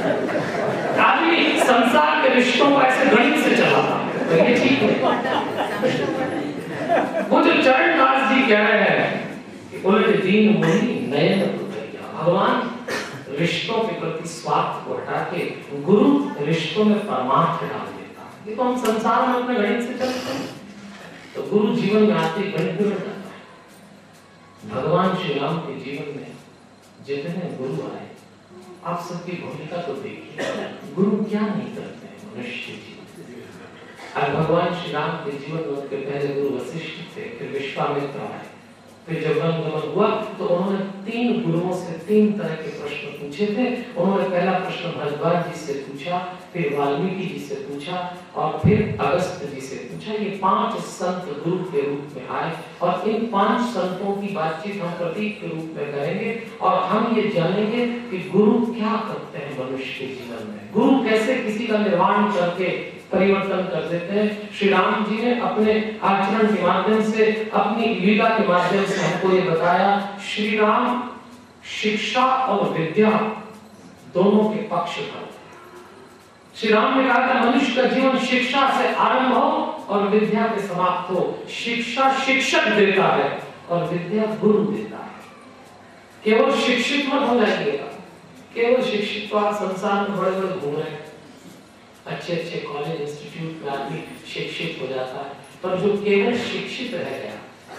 Speaker 2: आदमी संसार के रिश्तों को ऐसे गणित से चलाता है, तो ये ठीक है। वो जो चरणदास जी कह रहे हैं कि उलट दीन मुनि नयन तुतैया, भगवान रिश्तों के प्रति स्वार्थ को हटा के गुरु रिश्तों में परमार्थ डाल देता है। ये तो हम संसार में अपने गणित से चलते हैं, तो गुरु जीवन में आते ही गणित बिगड़ जाता है। भगवान श्री राम के जीवन में जितने गुरु आए, आप सबकी भूमिका तो देखिए, गुरु क्या नहीं करते हैं मनुष्य जीवन। आज भगवान श्री राम के जीवन में उनके पहले गुरु वशिष्ठ थे, फिर विश्वामित्र आए, फिर जब रंगगमन हुआ तो उन्होंने तीन गुरुओं से तीन तरह के प्रश्न पूछे थे। उन्होंने पहला प्रश्न भरद्वाज जी से पूछा, फिर वाल्मीकि जी से पूछा और फिर अगस्त जी से पूछा। ये पांच संत गुरु के रूप में आए और इन पांच संतों की बातचीत हम प्रतीक के रूप में करेंगे और हम ये जानेंगे कि गुरु क्या करते हैं मनुष्य के जीवन में, गुरु कैसे किसी का निर्माण करके परिवर्तन कर देते हैं। श्री राम जी ने अपने आचरण के माध्यम से, अपनी लीला के माध्यम से हमको ये बताया। श्री राम शिक्षा और विद्या दोनों के पक्षधर। श्री राम ने कहा था मनुष्य का जीवन शिक्षा से आरंभ हो और विद्या के समाप्त हो। शिक्षा शिक्षक देता है और विद्या गुरु देता है। केवल शिक्षित मत हो जाइएगा, केवल शिक्षित तो आप संसार में बड़े बड़े घूम रहे हैं, अच्छे अच्छे कॉलेज इंस्टीट्यूट में आदमी शिक्षित हो जाता है, पर जो केवल शिक्षित रह गया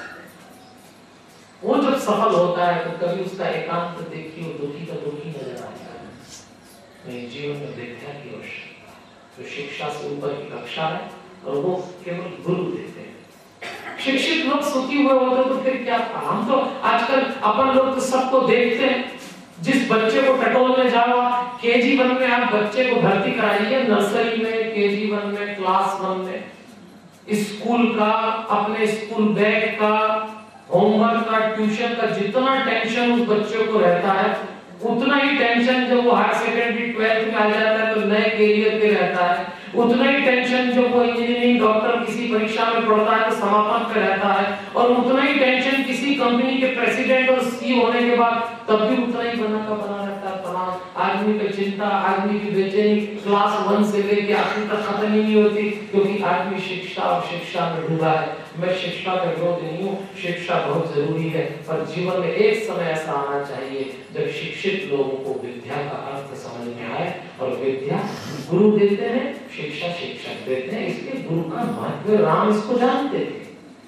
Speaker 2: वो जब सफल होता है तो कभी उसका एकांत देखिए वो दुखी का दुखी नजर आता है। नहीं, जीवन में विद्या की आवश्यकता, जो शिक्षा से ऊपर की कक्षा है और वो केवल गुरु देते हैं। शिक्षित लोग सुखी हुए होते तो फिर क्या था। हम तो आजकल अपन लोग तो सबको देखते हैं, जिस बच्चे को टटोलने जाओ, केजी वन में आप बच्चे को भर्ती कराइए, नर्सरी में, केजी वन में, क्लास वन में, स्कूल का, अपने स्कूल बैग का, होमवर्क का, ट्यूशन का, जितना टेंशन उस बच्चे को रहता है उतना ही टेंशन जब वो हायर सेकेंडरी ट्वेल्थ में आ जाता है तो नए कैरियर पे रहता है, उतना ही टेंशन जब वो इंजीनियरिंग डॉक्टर किसी परीक्षा में पढ़ता है तो समापन पे रहता है, और उतना ही टेंशन किसी कंपनी के प्रेसिडेंट और सीईओ होने के बाद तब भी उतना ही बना का बना रहता है। तमाम आदमी की चिंता, आदमी की बेचैनी क्लास वन से लेकर आखिर तक खत्म ही नहीं होती, क्योंकि आदमी शिक्षा और शिक्षा में डूबा है। मैं शिक्षा का विरोध नहीं हूँ, शिक्षा बहुत जरूरी है, पर जीवन में एक समय ऐसा आना चाहिए जब शिक्षित लोगों को विद्या का अर्थ समझ में आए, और विद्या गुरु देते हैं, शिक्षा शिक्षक देते हैं। इसलिए गुरु का महत्व राम इसको जानते थे,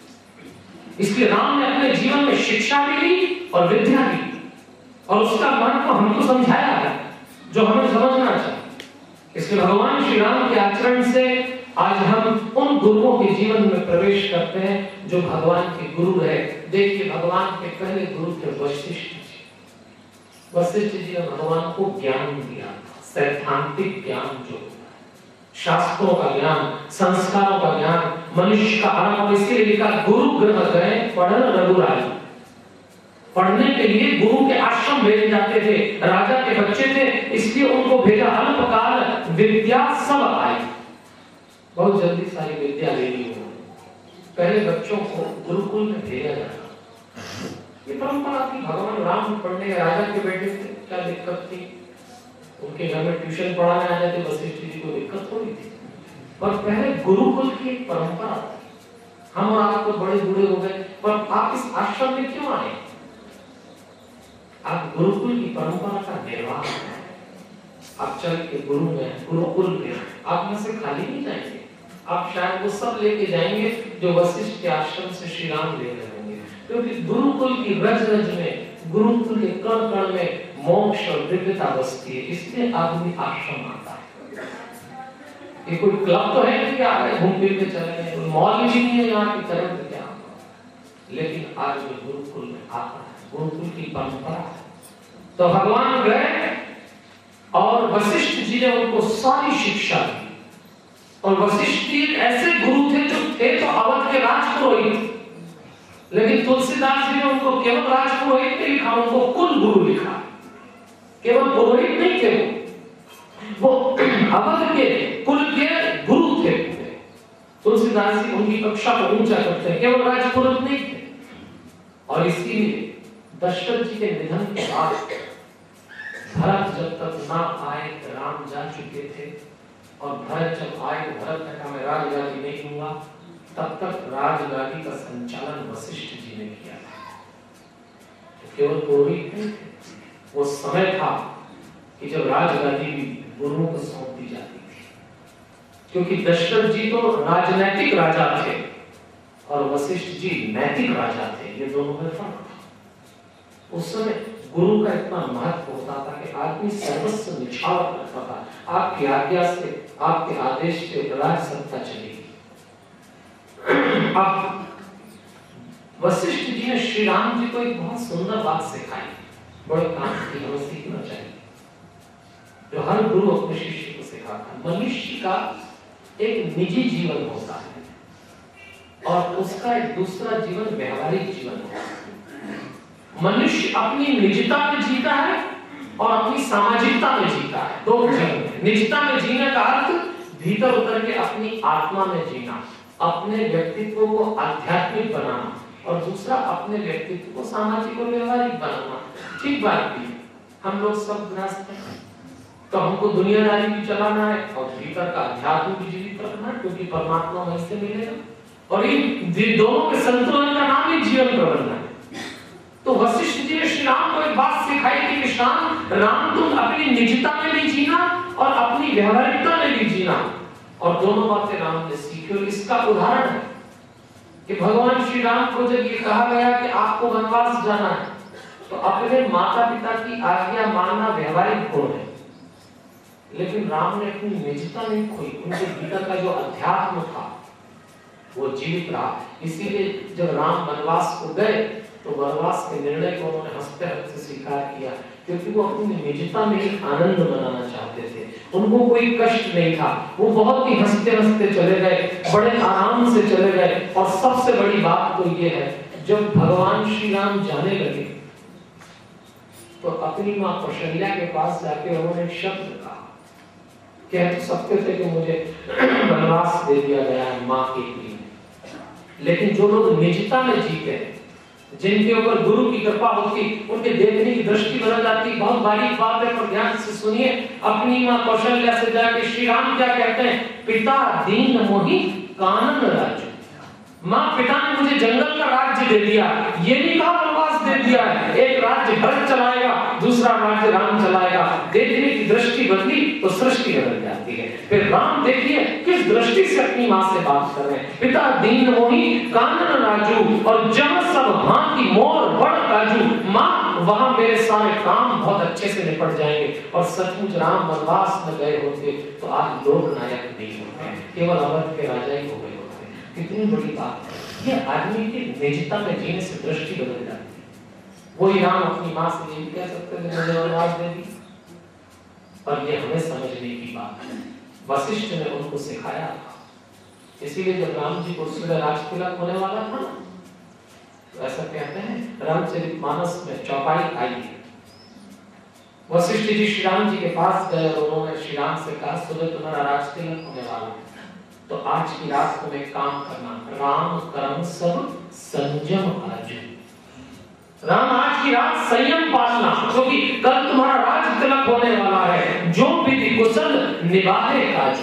Speaker 2: इसलिए राम ने अपने जीवन में शिक्षा भी ली और विद्या भी, और उसका महत्व हमको समझाया है जो हमें समझना चाहिए। इसलिए भगवान श्री राम के आचरण से आज हम उन गुरुओं के जीवन में प्रवेश करते हैं जो भगवान के गुरु रहे। देखिए, भगवान के पहले गुरु थे वशिष्ठ जी। वशिष्ठ जी ने भगवान को ज्ञान दिया, सैद्धांतिक ज्ञान, जो शास्त्रों का ज्ञान, संस्कारों का ज्ञान, मनुष्य का आरंभ। इसलिए लिखा गुरु ग्रह गए पढ़न रघुराई। पढ़ने के लिए गुरु के आश्रम भेजे जाते थे, राजा के बच्चे थे, इसलिए उनको भेजा। अल्पकाल विद्या सब आई, बहुत जल्दी सारी विद्या लेनी हो। पहले बच्चों को गुरुकुल में भेजा जाता, ये परंपरा थी। भगवान राम पढ़ने राजा के बेटे थे, क्या दिक्कत थी? उनके घर में ट्यूशन पढ़ाने आ जाते वशिष्ठ जी को, दिक्कत थोड़ी थी। पर पहले गुरुकुल की एक परंपरा थी। हम और आप तो बड़े बूढ़े हो गए, पर आप इस आश्रम में क्यों आए? आप गुरुकुल की परंपरा का निर्वाह है। आप चल के गुरु में, गुरुकुल में आप में से खाली नहीं जाएंगे। आप शायद वो सब लेके जाएंगे जो वशिष्ठ के आश्रम से श्री राम ले रहे होंगे, क्योंकि गुरुकुल की रज रज में, गुरुकुल के कण कण में मोक्ष और दिव्यता बसती है। इसलिए आदमी आश्रम आता है। ये कोई क्लब तो है कि आ गए घूम फिर के चले गए, कोई मॉल भी नहीं है यहाँ की तरह से क्या, लेकिन आज भी गुरुकुल में आता है, गुरुकुल की परंपरा है। तो भगवान गए और वशिष्ठ जी ने उनको सारी शिक्षा दी, और वशिष्ठ जी ऐसे गुरु थे जो थे तो अवध के राजपुरोहित, लेकिन तुलसीदास जी ने उनको केवल राजपुरोहित नहीं लिखा, उनको कुल गुरु लिखा। केवल पुरोहित नहीं थे वो, वो अवध के कुल के गुरु थे। तुलसीदास जी उनकी कक्षा को ऊंचा करते हैं, केवल राजपुरोहित नहीं थे। और इसीलिए दशरथ जी के निधन के बाद भरत जब तक ना आए राम जा चुके थे, और भरत जब आए तो भरत ने कहा मैं राजगादी नहीं दूंगा, तब तक राजगादी का संचालन वशिष्ठ जी ने किया था। तो केवल पुरोहित नहीं थे, वो समय था कि जब राजगादी भी गुरुओं को सौंप दी जाती थी, क्योंकि दशरथ जी तो राजनैतिक राजा थे और वशिष्ठ जी नैतिक राजा थे। ये दोनों में फर्क था। उस समय गुरु का इतना महत्व होता था कि आदमी सर्वस्व निछावर करता था। आपकी आज्ञा से, आपके आदेश से राज सत्ता चलेगी। अब वशिष्ठ जी ने श्री राम जी को एक बहुत सुंदर बात सिखाई, बड़े काम की, हमें सीखना चाहिए, जो हर गुरु अपने शिष्य को सिखाता है। मनुष्य का एक निजी जीवन होता है और उसका एक दूसरा जीवन व्यवहारिक जीवन होता है। मनुष्य अपनी निजता में जीता है और अपनी सामाजिकता में जीता है, दो जीवन। निजता में जीने का अर्थ भीतर उतर के अपनी आत्मा में जीना, अपने व्यक्तित्व को आध्यात्मिक बनाना, और दूसरा अपने व्यक्तित्व को सामाजिक और व्यवहारिक बनाना। ठीक बात भी, हम लोग सब गृहस्थ हैं तो हमको दुनियादारी भी चलाना है और भीतर का अध्यात्म भी जीवित रखना है, क्योंकि परमात्मा वहीं से मिलेगा, और इन दोनों के संतुलन का नाम ही जीवन प्रबंधन है। तो वशिष्ठ जी ने श्री राम को एक बात सिखाई थी कि श्याम राम, तुम अपनी निजता में भी जीना और अपनी व्यवहारिकता में भी जीना, और दोनों बातें राम ने सीखी। और इसका उदाहरण है कि भगवान श्री राम को जब ये कहा गया कि आपको वनवास जाना है, तो अपने माता पिता की आज्ञा मानना व्यवहारिक गुण है, लेकिन राम ने अपनी निजता नहीं खोई, उनके भीतर का जो अध्यात्म था वो जीवित रहा। इसीलिए जब राम वनवास को गए तो वनवास के निर्णय को उन्होंने हंसते हंसते स्वीकार किया, क्योंकि वो अपनी निजता में ही आनंद मनाना चाहते थे, उनको कोई कष्ट नहीं था। वो बहुत ही हंसते हंसते चले गए, बड़े आराम से चले गए। और सबसे बड़ी बात तो ये है, जब भगवान श्री राम जाने लगे तो अपनी माँ कौशल्या के पास जाके उन्होंने एक शब्द कहा, कह तो सकते थे कि मुझे वनवास दे दिया गया है माँ के लिए, लेकिन जो लोग निजता में जीते हैं, जिनके ऊपर गुरु की कृपा होती, उनके देखने की दृष्टि बदल जाती। बहुत बारीक बात है, पर ध्यान से सुनिए। अपनी माँ कौशल्या से जाके श्री राम क्या कहते हैं, पिता दीन मोहि कानन राज्य। माँ, पिता ने मुझे जंगल का राज्य दे दिया, ये नहीं कहा वनवास दे दिया है। एक राज्य भरत चलाएगा, दूसरा राज्य राम चलाएगा। देखने की दृष्टि बदली तो सृष्टि बदल जाती है। फिर राम देखिए किस दृष्टि से अपनी माँ से बात कर रहे हैं, पिता दीन मोहि कानन राजू, और जब सब भांति मोर बड़ काजू। माँ, वहां मेरे सारे काम बहुत अच्छे से निपट जाएंगे। और सचमुच राम वनवास में गए होते तो आज लोक नायक नहीं होते, केवल अवध के राजा ही हो गए होते। कितनी बड़ी बात है, ये आदमी की निजता में जीने से दृष्टि बदल जाती है। वही राम अपनी माँ से ये कह सकते थे मुझे वनवास दे दी, और ये हमें समझने की बात है, वशिष्ठ ने उनको सिखाया था। इसीलिए जब राम जी को सुबह राजतिलक होने वाला था ना, तो ऐसा कहते हैं रामचरितमानस में चौपाई आई है। वशिष्ठ जी श्री राम जी के पास गए और उन्होंने श्री राम से कहा, सुबह तुम्हारा राजतिलक होने वाला है, तो आज की रात तुम्हें काम करना, राम कर्म सब संयम आज। राम, आज की रात संयम पालना, क्योंकि कल तुम्हारा राज तिलक होने वाला है। जो विधि कुशल निभाए काज।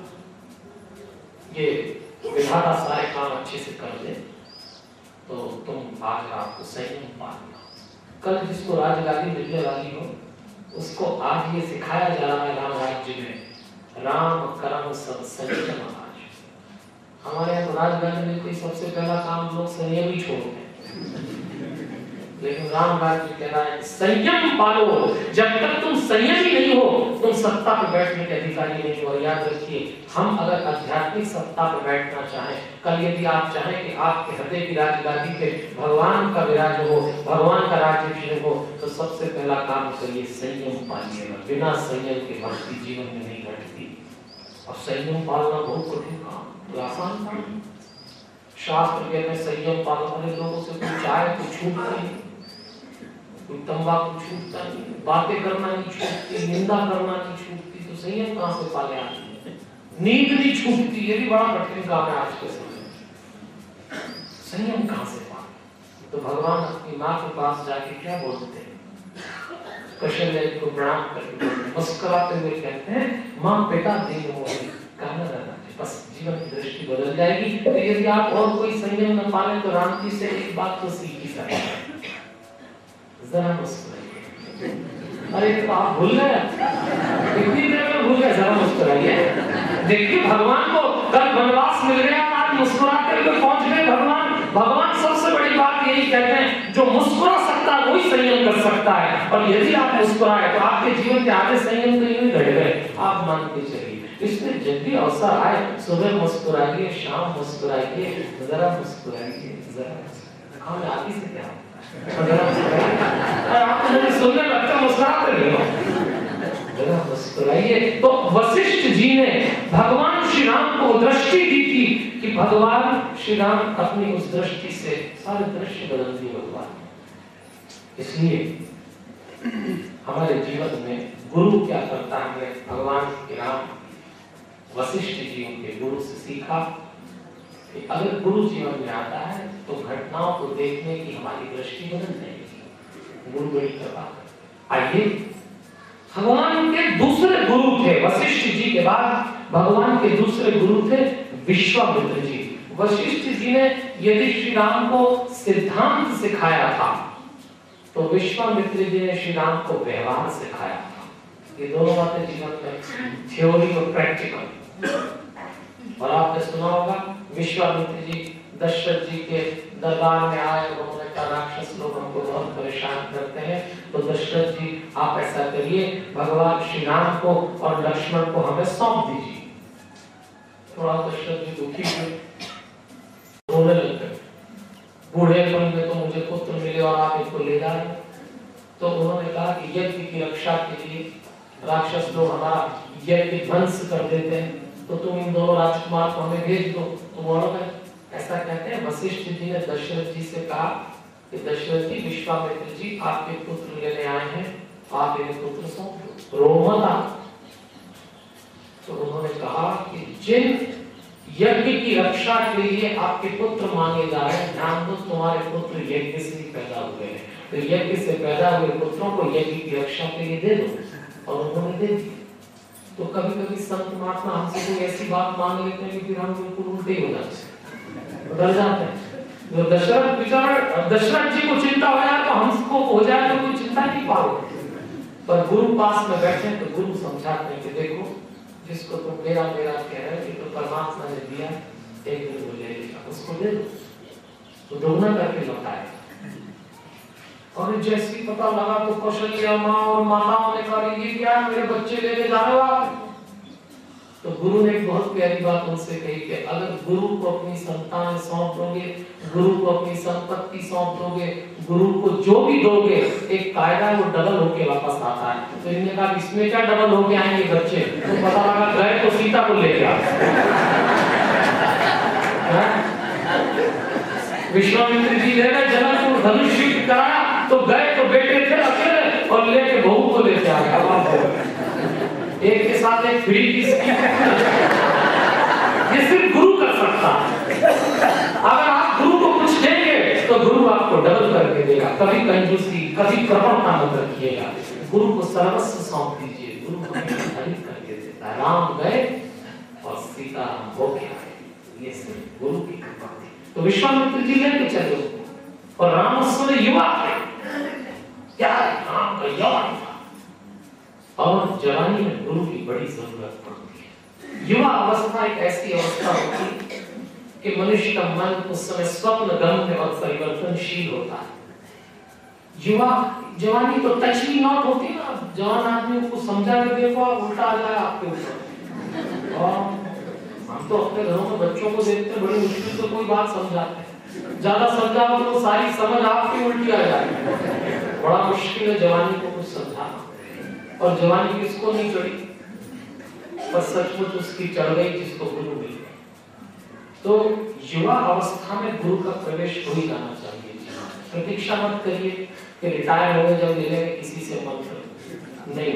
Speaker 2: ये विधाता सारे काम अच्छे से कर दे तो तुम आज रात को संयम पालना। कल जिसको राजगादी मिलने वाली हो उसको आज ये सिखाया जा रहा है राम राज्य में, राम कर्म सब संयम आज। हमारे यहाँ तो राजगादी मिलती सबसे पहला काम लोग संयम ही छोड़ते हैं, लेकिन राम राज्य कह रहा है संयम पालो। जब तक तुम संयमी नहीं हो तुम सत्ता पर बैठने के अधिकारी नहीं हो। याद रखिए, हम अगर आध्यात्मिक सत्ता पर बैठना चाहें, कल यदि आप चाहें कि आपके हृदय की राजगादी पे भगवान का विराज हो, भगवान का राज्य हो, तो सबसे पहला काम करिए संयम पालिएगा। बिना संयम के भक्ति जीवन में नहीं घटती। और संयम पालना बहुत कठिन काम, तो आसान काम। शास्त्र कहते हैं संयम पालने वाले लोगों से कोई चाय तो छूटता नहीं, कोई तंबाकू छूटता नहीं, बातें करना नहीं छूटती, निंदा करना नहीं छूटती, तो संयम कहां से पाले आदमी? नींद नहीं छूटती, ये भी बड़ा कठिन काम है आज के समय। संयम कहां से पाले? तो भगवान अपनी माँ के पास जाके क्या बोलते हैं, कौशल्या को प्रणाम करके मुस्कुराते हुए कहते हैं, माँ पिता दीन मोहि कानन राजू। बस जीवन की दृष्टि बदल जाएगी। तो यदि आप और कोई संयम न पाले तो राम जी से एक बात तो सीख ही सकते हैं, जरा मुस्कुराइए। अरे तो आप भूल गए, इतनी देर में भूल गए, जरा मुस्कुराइए। देखिए भगवान को कल वनवास मिल गया, आज मुस्कुराते हुए पहुंच गए भगवान। भगवान सबसे बड़ी बात यही कहते हैं, जो मुस्कुरा सकता है वही संयम कर सकता है। और यदि आप मुस्कुराए तो आपके जीवन के आगे संयम तो यूं घट गए, आप मानते चलिए। इसलिए जब भी अवसर आए, सुबह मुस्कुराइए, शाम मुस्कुराइए, जरा मुस्कुराइए, जरा मुस्कुराइए। हाँ मैं आदि से क्या आप मुझे सुनने लगता मुस्कुराते नहीं हो, जरा मुस्कुराइए। तो वशिष्ठ जी ने भगवान श्री राम को दृष्टि दी थी कि भगवान श्री राम अपनी उस दृष्टि से सारे दृश्य बदल दिए भगवान। इसलिए हमारे जीवन में गुरु क्या करता है, हमने भगवान श्री राम वशिष्ठ जी उनके गुरु से सीखा कि अगर गुरु जीवन में आता है तो घटनाओं को देखने की हमारी दृष्टि बदल जाएगी। गुरु बड़ी कृपा। आइए, भगवान के दूसरे गुरु थे वशिष्ठ जी के बाद, भगवान के दूसरे गुरु थे विश्वामित्र जी। वशिष्ठ जी ने यदि श्री राम को सिद्धांत सिखाया था तो विश्वामित्र जी ने श्री राम को व्यवहार सिखाया था। ये दोनों बातें जीवन में, थ्योरी और प्रैक्टिकल। और आपने सुना होगा विश्वामित्र जी दशरथ जी के दरबार में आए, उन्होंने कहा राक्षस लोग हमको बहुत परेशान करते हैं, तो दशरथ जी आप ऐसा करिए, भगवान श्री राम को और लक्ष्मण को हमें सौंप दीजिए। थोड़ा दशरथ जी दुखी हुए, रोने लग गए, बूढ़ेपन में तो मुझे पुत्र मिले और आप इनको ले जा रहे। तो उन्होंने कहा कि यज्ञ की रक्षा के लिए राक्षस लोग हमारा यज्ञ ध्वंस कर देते हैं, तो तुम इन दोनों राजकुमार को हमें भेज दो। तो बोलोगे ऐसा कहते हैं। वशिष्ठ जी ने दशरथ जी से कहा कि दशरथ जी, विश्वामित्र जी आपके पुत्र लेने आए हैं, आप इन्हें पुत्र सौंप दो, रो मत आप। तो उन्होंने कहा कि जिन यज्ञ की रक्षा के लिए आपके पुत्र मांगे जा रहे हैं, ध्यान दो तुम्हारे पुत्र यज्ञ से ही पैदा हुए हैं, तो यज्ञ से पैदा हुए पुत्रों को यज्ञ की रक्षा के लिए दे दो। और उन्होंने दे दी। तो कभी कभी संत महात्मा हमसे कोई ऐसी बात मांग लेते हैं कि फिर हम बिल्कुल उल्टे हो जाते हैं, डर जाते हैं। जो दशरथ विचार दशरथ जी को चिंता हो जाए तो हमको हो जाए तो कोई चिंता नहीं पाओगे। पर गुरु पास में बैठे तो गुरु समझाते हैं कि देखो, जिसको तुम मेरा मेरा कह रहे हो, ये तो परमात्मा ने दिया, एक दिन वो ले लेगा, उसको दे दो, तो दोगुना करके लौटाए। और जैसे ही पता लगा तो कौशल्या माँ और माताओं ने कहा ये क्या मेरे बच्चे लेके जा रहे हो आप। तो गुरु ने एक बहुत प्यारी बात उनसे कही कि अगर गुरु को अपनी संतान सौंप दोगे, गुरु को अपनी संपत्ति सौंप दोगे, गुरु को जो भी दोगे, एक कायदा वो डबल होके वापस आता है। तो इन्होंने कहा इसमें क्या डबल होके आएंगे बच्चे, तो पता लगा गए तो सीता को लेके आ। विश्वामित्र जी ले गए, जनकपुर धनुष युद्ध कराया, तो गए तो बेटे थे अकेले और लेके बहू को लेके आ गए। एक के साथ एक फ्री की स्कीम, ये सिर्फ गुरु कर सकता है। अगर आप गुरु को कुछ देंगे तो गुरु आपको डबल करके देगा। कभी कंजूसी, कभी कृपणता मत रखिएगा, गुरु को सर्वस्व सौंप दीजिए, गुरु हमें हरित करके देता है। राम गए और सीता होके आए, ये सिर्फ गुरु की कृपा थी। तो विश्वामित्र जी लेके चले उसको, और राम उस समय युवा थे, क्या राम का यौवन था, और जवानी में गुरु की बड़ी जरूरत पड़ती है। युवा अवस्था एक ऐसी अवस्था होती है कि मनुष्य का मन उस समय स्वप्न गम्य और परिवर्तनशील होता है। युवा जवानी तो टचली नॉट होती ना, जवान आदमी को समझा के देखो उल्टा आ जाए आपके ऊपर। और हम तो अपने घरों में बच्चों को देखते बड़ी मुश्किल से कोई बात समझाते हैं, ज्यादा समझाओ तो सारी समझ आपकी उल्टी आ जाएगी। बड़ा मुश्किल है जवानी को कुछ समझाना। और जवानी किसको नहीं चढ़ी, पर सचमुच उसकी चढ़ गई जिसको गुरु मिल गया। तो युवा अवस्था में गुरु का प्रवेश हो ही जाना चाहिए। प्रतीक्षा मत करिए कि रिटायर हो गए जब मिलेंगे किसी से मंत्र नहीं,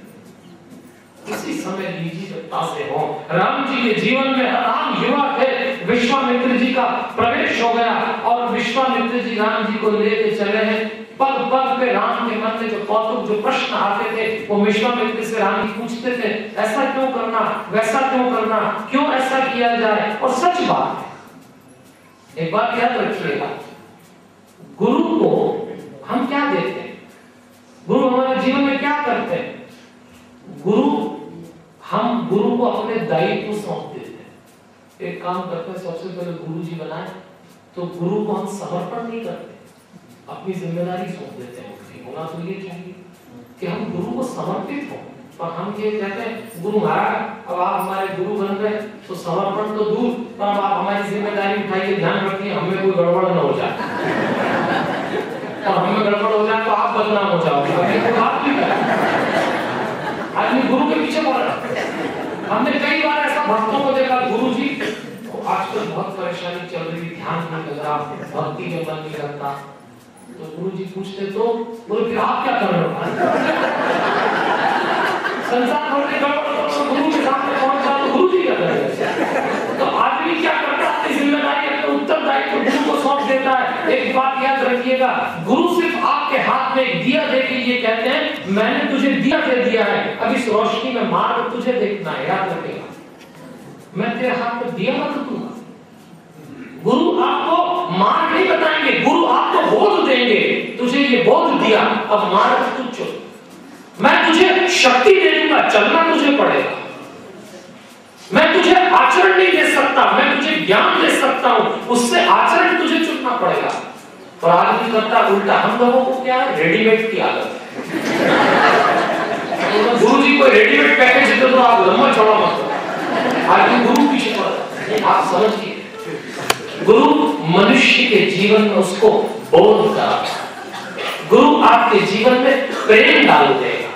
Speaker 2: इसी समय लीजिए जब ताजे हो। राम जी के जीवन में राम युवा थे, विश्वामित्र जी का प्रवेश हो गया और विश्वामित्र जी राम जी को लेके चले हैं। पग पग पे राम के मन में जो कौतुक जो प्रश्न आते थे वो विश्वामित्र से राम जी पूछते थे, ऐसा क्यों करना, वैसा क्यों करना, क्यों ऐसा किया जाए। और सच बात है, एक बात याद रखिएगा, गुरु को हम क्या देते हैं, गुरु हमारे जीवन में क्या करते हैं। गुरु हम गुरु को अपने दायित्व सौंप देते हैं। एक काम करते हैं, सबसे पहले गुरु जी बनाए तो गुरु को हम समर्पण नहीं करते, अपनी जिम्मेदारी सौंप देते हैं। होना तो ये चाहिए कि हम गुरु को समर्पित हो, पर हम ये कहते हैं गुरु महाराज अब आप हमारे गुरु बन गए तो समर्पण तो दूर, पर अब आप हमारी जिम्मेदारी उठाइए, ध्यान रखिए हमें कोई गड़बड़ न हो जाए। पीछे पड़ रहा। हमने कई बार ऐसा भक्तों को देखा, गुरु जी तो आजकल बहुत परेशानी चल रही, ध्यान नहीं लग रहा, भक्ति में मन नहीं लगता, तो गुरु जी पूछते तो बोले फिर आप क्या कर रहे हो? संसार भर के गुरु के सामने पहुंच जाओ तो गुरु जी क्या करेंगे? तो आदमी क्या करता है, अपनी जिम्मेदारी अपने उत्तरदायित्व गुरु को सौंप देता है। एक बात याद रखिएगा, गुरु सिर्फ आपके हाथ में एक दिया देके ये कहते हैं मैंने तुझे दिया दे दिया है, अब इस रोशनी में मार्ग तुझे देखना है, याद रखेगा, मैं तेरे हाथ में दिया मत दूंगा। गुरु आपको मार्ग नहीं बताएंगे, गुरु आपको बोध देंगे, तुझे ये बोध दिया, अब मार्ग तू चल, मैं तुझे शक्ति दे दूंगा, चलना तुझे पड़ेगा, मैं तुझे आचरण नहीं दे सकता, मैं तुझे ज्ञान दे सकता हूं, उससे आचरण तुझे चुनना पड़ेगा। और आदमी करता उल्टा, हम लोगों को क्या है, रेडीमेड की आदत है। गुरु जी कोई रेडीमेड पैकेज दे तो आप लंबा चौड़ा मत, आदमी गुरु पीछे पड़ा। आप समझिए, गुरु मनुष्य के जीवन में उसको बोध करा, गुरु आपके जीवन में प्रेम डाल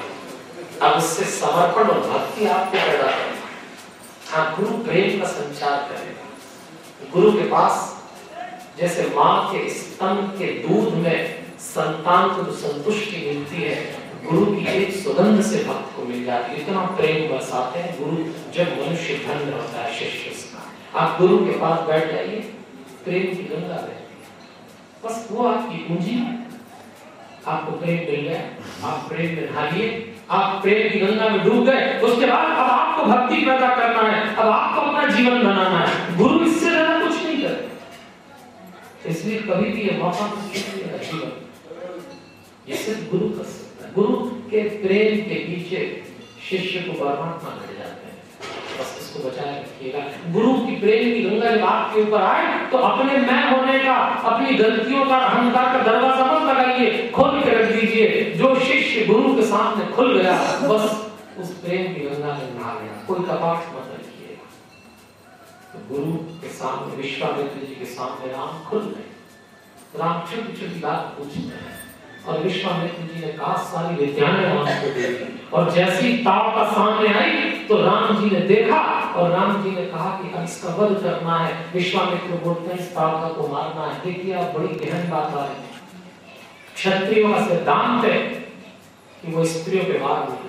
Speaker 2: देगा, अब उससे समर्पण और भक्ति आपको पैदा करेगा। हाँ, गुरु प्रेम का संचार करेगा। गुरु के पास जैसे माँ के स्तन के दूध में संतान को संतुष्टि मिलती है, गुरु की एक सुगंध से भक्त को मिल जाती है। इतना प्रेम बरसाते हैं गुरु, जब मनुष्य धन्य होता है शिष्य का। आप गुरु के पास बैठ जाइए, प्रेम की गंगा बहती है, बस वो आपकी पूंजी, आपको प्रेम मिल गया, आप प्रेम में नहाइए, आप प्रेम की गंगा में डूब गए, उसके बाद अब आपको भक्ति पैदा करना है, अब आपको अपना जीवन बनाना है। गुरु इससे ज्यादा कुछ नहीं करते, इसलिए कभी भी ये मौका नहीं, जीवन ये सिर्फ गुरु कर सकता है। गुरु के प्रेम के पीछे शिष्य को परमात्मा मिल जाते हैं, बस इसको बचाए रखिएगा। गुरु की प्रेम की गंगा जब आपके ऊपर आए तो अपने मैं होने का, अपनी गलतियों का, अहंकार का दरवाजा मत लगाइए, खोल के रख दीजिए। जो शिष्य गुरु के सामने खुल गया, बस उस प्रेम की गंगा में नहा गया, कोई कपाट मत रखिएगा। तो गुरु के सामने, विश्वामित्र जी के सामने राम खुल गए, राम छोटी छोटी बात पूछते हैं, और विश्वामित्र जी ने कहा सारी विद्याएं राम को दे दी। और जैसे ही ताड़का सामने आई तो राम जी ने देखा और राम जी ने कहा कि अब इसका वध करना है। विश्वामित्र बोलते हैं इस ताड़का को मारना है। देखिए आप, बड़ी गहन बात आ रही है। क्षत्रियों का सिद्धांत है कि वो स्त्रियों पे वार नहीं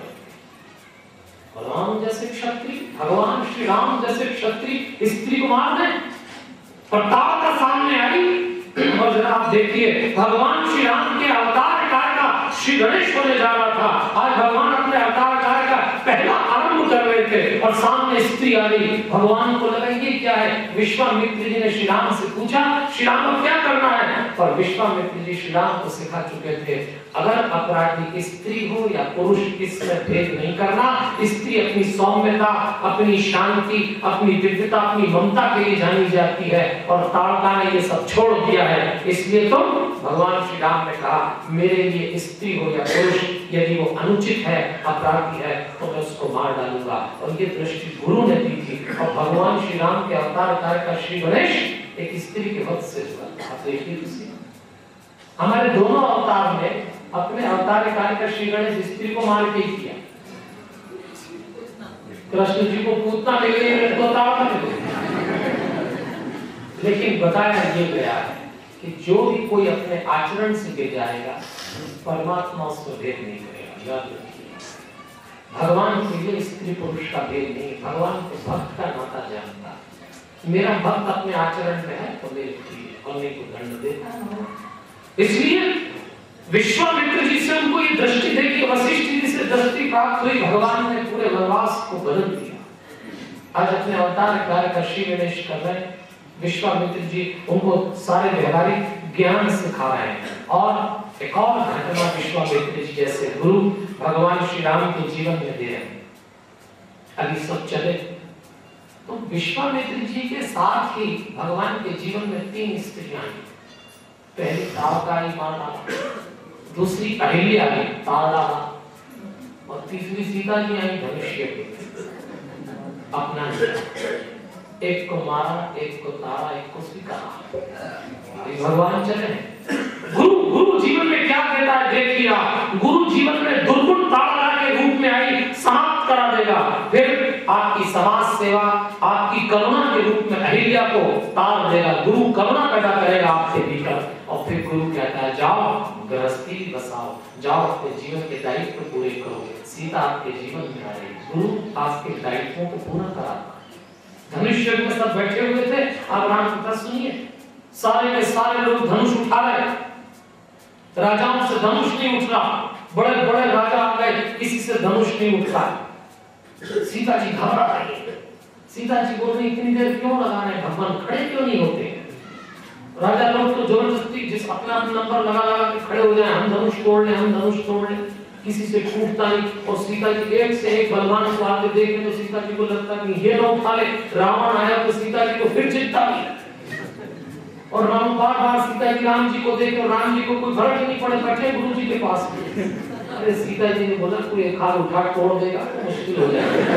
Speaker 2: करते। राम जैसे क्षत्रिय, भगवान श्री राम जैसे क्षत्रिय स्त्री को मार दें, और ताड़का सामने आई। और जरा आप देखिए, भगवान श्री राम के अवतार काल का श्री गणेश होने जा रहा था, आज भगवान अपने अवतार काल का पहला आरंभ कर रहे थे और सामने स्त्री आ गई। भगवान को लगा ये क्या है। विश्वामित्र जी ने श्री राम से पूछा, श्री राम को क्या करना है। और विश्वामित्र जी श्री राम को सिखा चुके थे, अगर अपराधी स्त्री हो या पुरुष, इसमें भेद नहीं करना। स्त्री अपनी सौम्यता, अपनी शांति, अपनी दिव्यता, अपनी ममता के लिए जानी जाती है, और ताड़का ने ये सब छोड़ दिया है। इसलिए तो भगवान श्री राम ने कहा मेरे लिए स्त्री हो या पुरुष, यदि वो अनुचित है, अपराधी है, तो मैं उसको मार डालूंगा। और ये दृष्टि गुरु ने दी थी। और भगवान श्री राम के अवतार काल का श्री गणेश एक स्त्री के वध से जुड़ा। आप देखिए, हमारे दोनों अवतार में अपने अवतार काल का श्री गणेश स्त्री को मार के किया। कृष्ण जी को पूतना मिल गई, लेकिन बताया ये गया है कि जो भी कोई अपने आचरण से गिर जाएगा, परमात्मा उसको भेद नहीं करेगा। याद रखिए, भगवान के लिए स्त्री पुरुष का भेद नहीं, भगवान को भक्त का नाता जानता। मेरा भक्त अपने आचरण में है तो मेरे प्रिय, और मेरे को दंड देता है। इसलिए विश्वामित्र जी से उनको ये दृष्टि देखी, वशिष्ठ जी से दृष्टि प्राप्त हुई, भगवान ने पूरे वनवास को बदल दिया। आज अपने अवतार काल का श्री गणेश कर रहे हैं। विश्वामित्र जी उनको सारे व्यवहारिक ज्ञान सिखा रहे हैं। और एक और घटना विश्वामित्र जी जैसे गुरु भगवान श्री राम के जीवन में दे रहे हैं। अभी सब चले तो विश्वामित्र जी के साथ ही भगवान के जीवन में तीन स्त्रियां आई। पहली ताड़का आई, मां डाला, दूसरी अहिल्या आई, ताड़ डाला, और तीसरी सीता जी आई, धनुष्य अपना एक को मारा, एक को ताड़ा, एक को स्वीकारा। भगवान चले। गुरु गुरु जीवन में क्या कहता है देखिए, गुरु जीवन में दुर्गुण ताड़ा के रूप में आई, समाप्त करा देगा। फिर आपकी समाज सेवा, आपकी करुणा के रूप में अहिल्या को तार देगा। गुरु करुणा पैदा करेगा आपके भीतर, और फिर गुरु कहता है जाओ गृहस्थी बसाओ, जाओ अपने जीवन के दायित्व पूरे करो। सीता आपके जीवन में आएगी, गुरु आपके दायित्वों को पूरा कराता। धनुष यज्ञ में सब बैठे हुए थे, आप राम कथा सुनिए। सारे के सारे लोग धनुष उठा रहे, राजाओं से धनुष नहीं उठ रहा। बड़े बड़े राजा आ गए, किसी से धनुष नहीं उठ रहा। सीता जी घबरा रही है। सीता जी बोल रही इतनी देर क्यों लगा रहे, भगवान खड़े क्यों नहीं होते? राजा लोग तो जबरदस्ती जिस अपना नंबर लगा लगा के खड़े हो जाए, हम धनुष तोड़ ले, हम धनुष तोड़ ले, किसी से छूटता नहीं। और सीता जी एक से एक बलवान को आके देखे तो सीता जी को लगता कि ये ना उठा ले। रावण आया तो सीता जी को फिर चिंता हुई, और राम बार बार सीता जी राम जी को देखे, और राम जी को कोई फर्क नहीं पड़े, बैठे गुरु जी के पास। अरे सीता जी ने बोला कोई एक हाथ उठा तोड़ देगा तो मुश्किल हो जाएगा,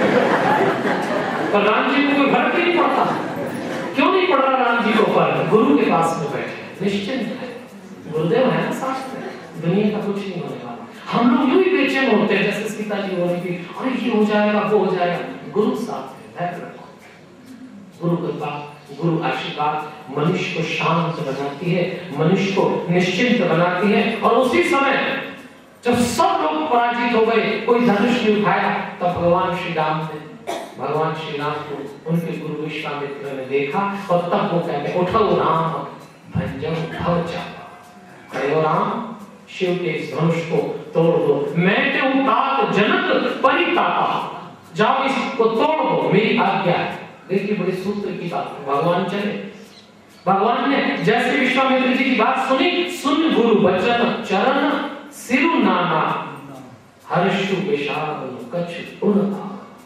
Speaker 2: पर राम जी को कोई फर्क नहीं पड़ता। क्यों नहीं पड़ रहा राम जी को फर्क? गुरु के पास में बैठे निश्चिंत है, गुरुदेव है ना साथ में, दुनिया का कुछ नहीं होने वाला। हम लोग यूं ही बेचैन होते हैं, जैसे सीता जी हो रही थी, अरे ये हो जाएगा वो हो जाएगा। गुरु साथ में, धैर्य रखो। गुरु कृपा, गुरु आशीर्वाद मनुष्य को शांत बनाती है, मनुष्य को निश्चिंत बनाती है। और उसी समय जब सब लोग पराजित हो गए, कोई धनुष नहीं उठाया, तब भगवान श्री राम ने भगवान श्री राम को उनके गुरु विश्वामित्र ने देखा, और तब वो कहते उठो राम भंजन भव जावा, कहो राम शिव के इस धनुष को तोड़ दो। मैं ते उतात जनक परितापा, जाओ इसको तोड़ दो, मेरी आज्ञा है। देखिए बड़ी सूत्र की बात, भगवान चले। भगवान ने जैसे विश्वामित्र जी की बात सुनी, सुन गुरु वचन चरण सिरु नाना हर्षु विषाद कछ उड़ता,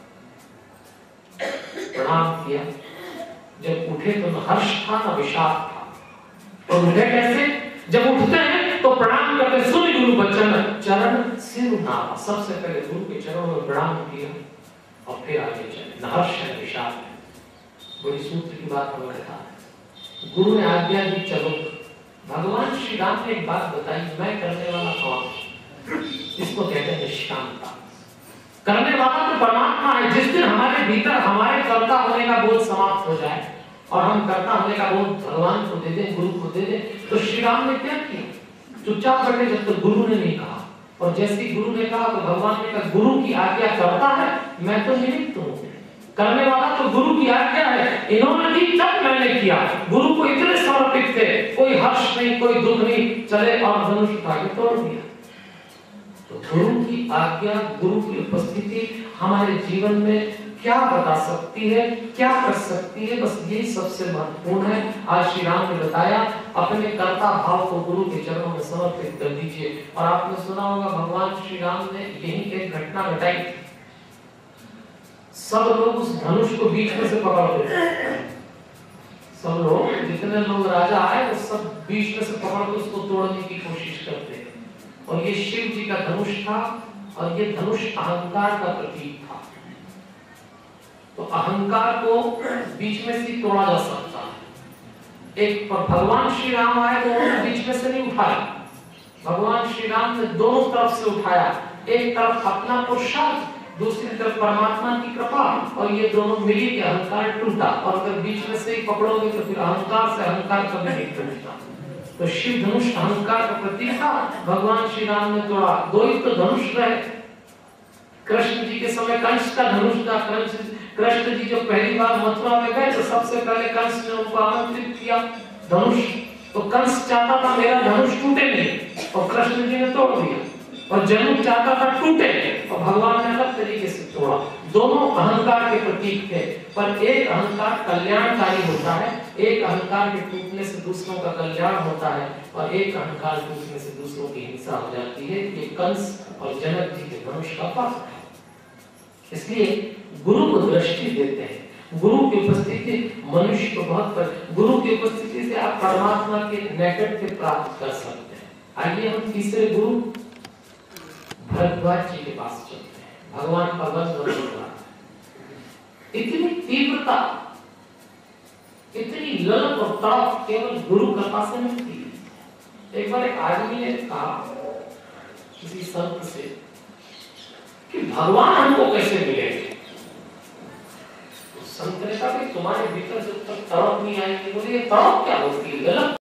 Speaker 2: प्रणाम किया। जब उठे तो हर्ष था ना विषाद था। और उठे कैसे? जब उठते हैं तो प्रणाम करते, सुन गुरु वचन चरण सिरु नाना, सबसे पहले गुरु के चरणों में प्रणाम किया, और फिर आगे चले। न हर्ष है विषाद है। बड़ी सूत्र की बात हमें बता, गुरु ने आज्ञा दी चलो। भगवान श्री राम ने एक बात बताई, मैं करने वाला कौन? इसको कहते हैं निष्कामता। करने वाला तो परमात्मा है। जिस दिन हमारे भीतर हमारे कर्ता होने का बोध समाप्त हो जाए, और हम कर्ता होने का बोध भगवान को दे दें, गुरु को दे दें, तो श्री राम ने क्या किया? चुपचाप बैठे जब तक गुरु ने नहीं कहा, और जैसे ही गुरु ने कहा तो भगवान ने कहा गुरु की आज्ञा करता है, मैं तो निमित्त हूँ। करने वाला तो गुरु की आज्ञा है, इन्होंने दी तब मैंने किया। गुरु को इतने समर्पित थे, कोई हर्ष नहीं, कोई दुख नहीं, चले और धनुष उठा के तोड़ दिया। तो गुरु की आज्ञा, गुरु की उपस्थिति हमारे जीवन में क्या बता सकती है, क्या कर सकती है, बस यही सबसे महत्वपूर्ण है। आज श्री राम ने बताया, अपने कर्ता भाव को गुरु के चरणों में समर्पित कर दीजिए। और आपने सुना होगा भगवान श्री राम ने यही एक घटना घटाई। सब लोग उस धनुष को बीच में से पकड़ते थे, सब लोग, जितने लोग राजा आए वो सब बीच में से पकड़ के उसको तोड़ने की कोशिश करते। और ये शिव जी का धनुष था, और ये धनुष अहंकार का प्रतीक था। तो अहंकार को बीच में से तोड़ा जा सकता है। एक पर भगवान श्री राम आए तो उन्होंने बीच में से नहीं उठाया, भगवान श्री राम ने दोनों तरफ से उठाया। एक तरफ अपना पुरुषार्थ, दूसरी तरफ परमात्मा की कृपा, और ये दोनों मिली के अहंकार टूटा। और अगर बीच में से ही पकड़ोगे तो फिर अहंकार से अहंकार कभी नहीं टूटता। तो शिव धनुष अहंकार का प्रतीक था, भगवान श्री राम ने तोड़ा। दो ही तो धनुष रहे। कृष्ण जी के समय कंस का धनुष था। कृष्ण जी जब पहली बार मथुरा में गए तो सबसे पहले कंस ने उनको आमंत्रित किया धनुष। तो कंस चाहता था मेरा धनुष टूटे नहीं, और कृष्ण जी ने तोड़ दिया। और जन्म चाहता था टूटे, और भगवान ने अलग तरीके से तोड़ा। दोनों अहंकार के प्रतीक थे, पर एक अहंकार कल्याणकारी होता है, एक अहंकार के टूटने से दूसरों का कल्याण होता है, और एक अहंकार टूटने से दूसरों की हिंसा हो जाती है। ये कंस और जनक जी के धनुष का फर्क है। इसलिए गुरु को दृष्टि देते हैं। गुरु की उपस्थिति मनुष्य को बहुत पर, गुरु की उपस्थिति से आप परमात्मा के निकट से प्राप्त कर सकते हैं। आइए हम तीसरे गुरु भरद्वाज जी के पास चलते हैं। भगवान का वज्र इतनी तीव्रता, इतनी ललक और तड़प केवल गुरु कृपा से मिलती है। एक बार एक आदमी ने कहा किसी संत से कि भगवान हमको कैसे मिले। मैंने कहा कि तुम्हारे भीतर जब तक तड़प नहीं आएगी, बोले ये तड़प क्या होती है, गलत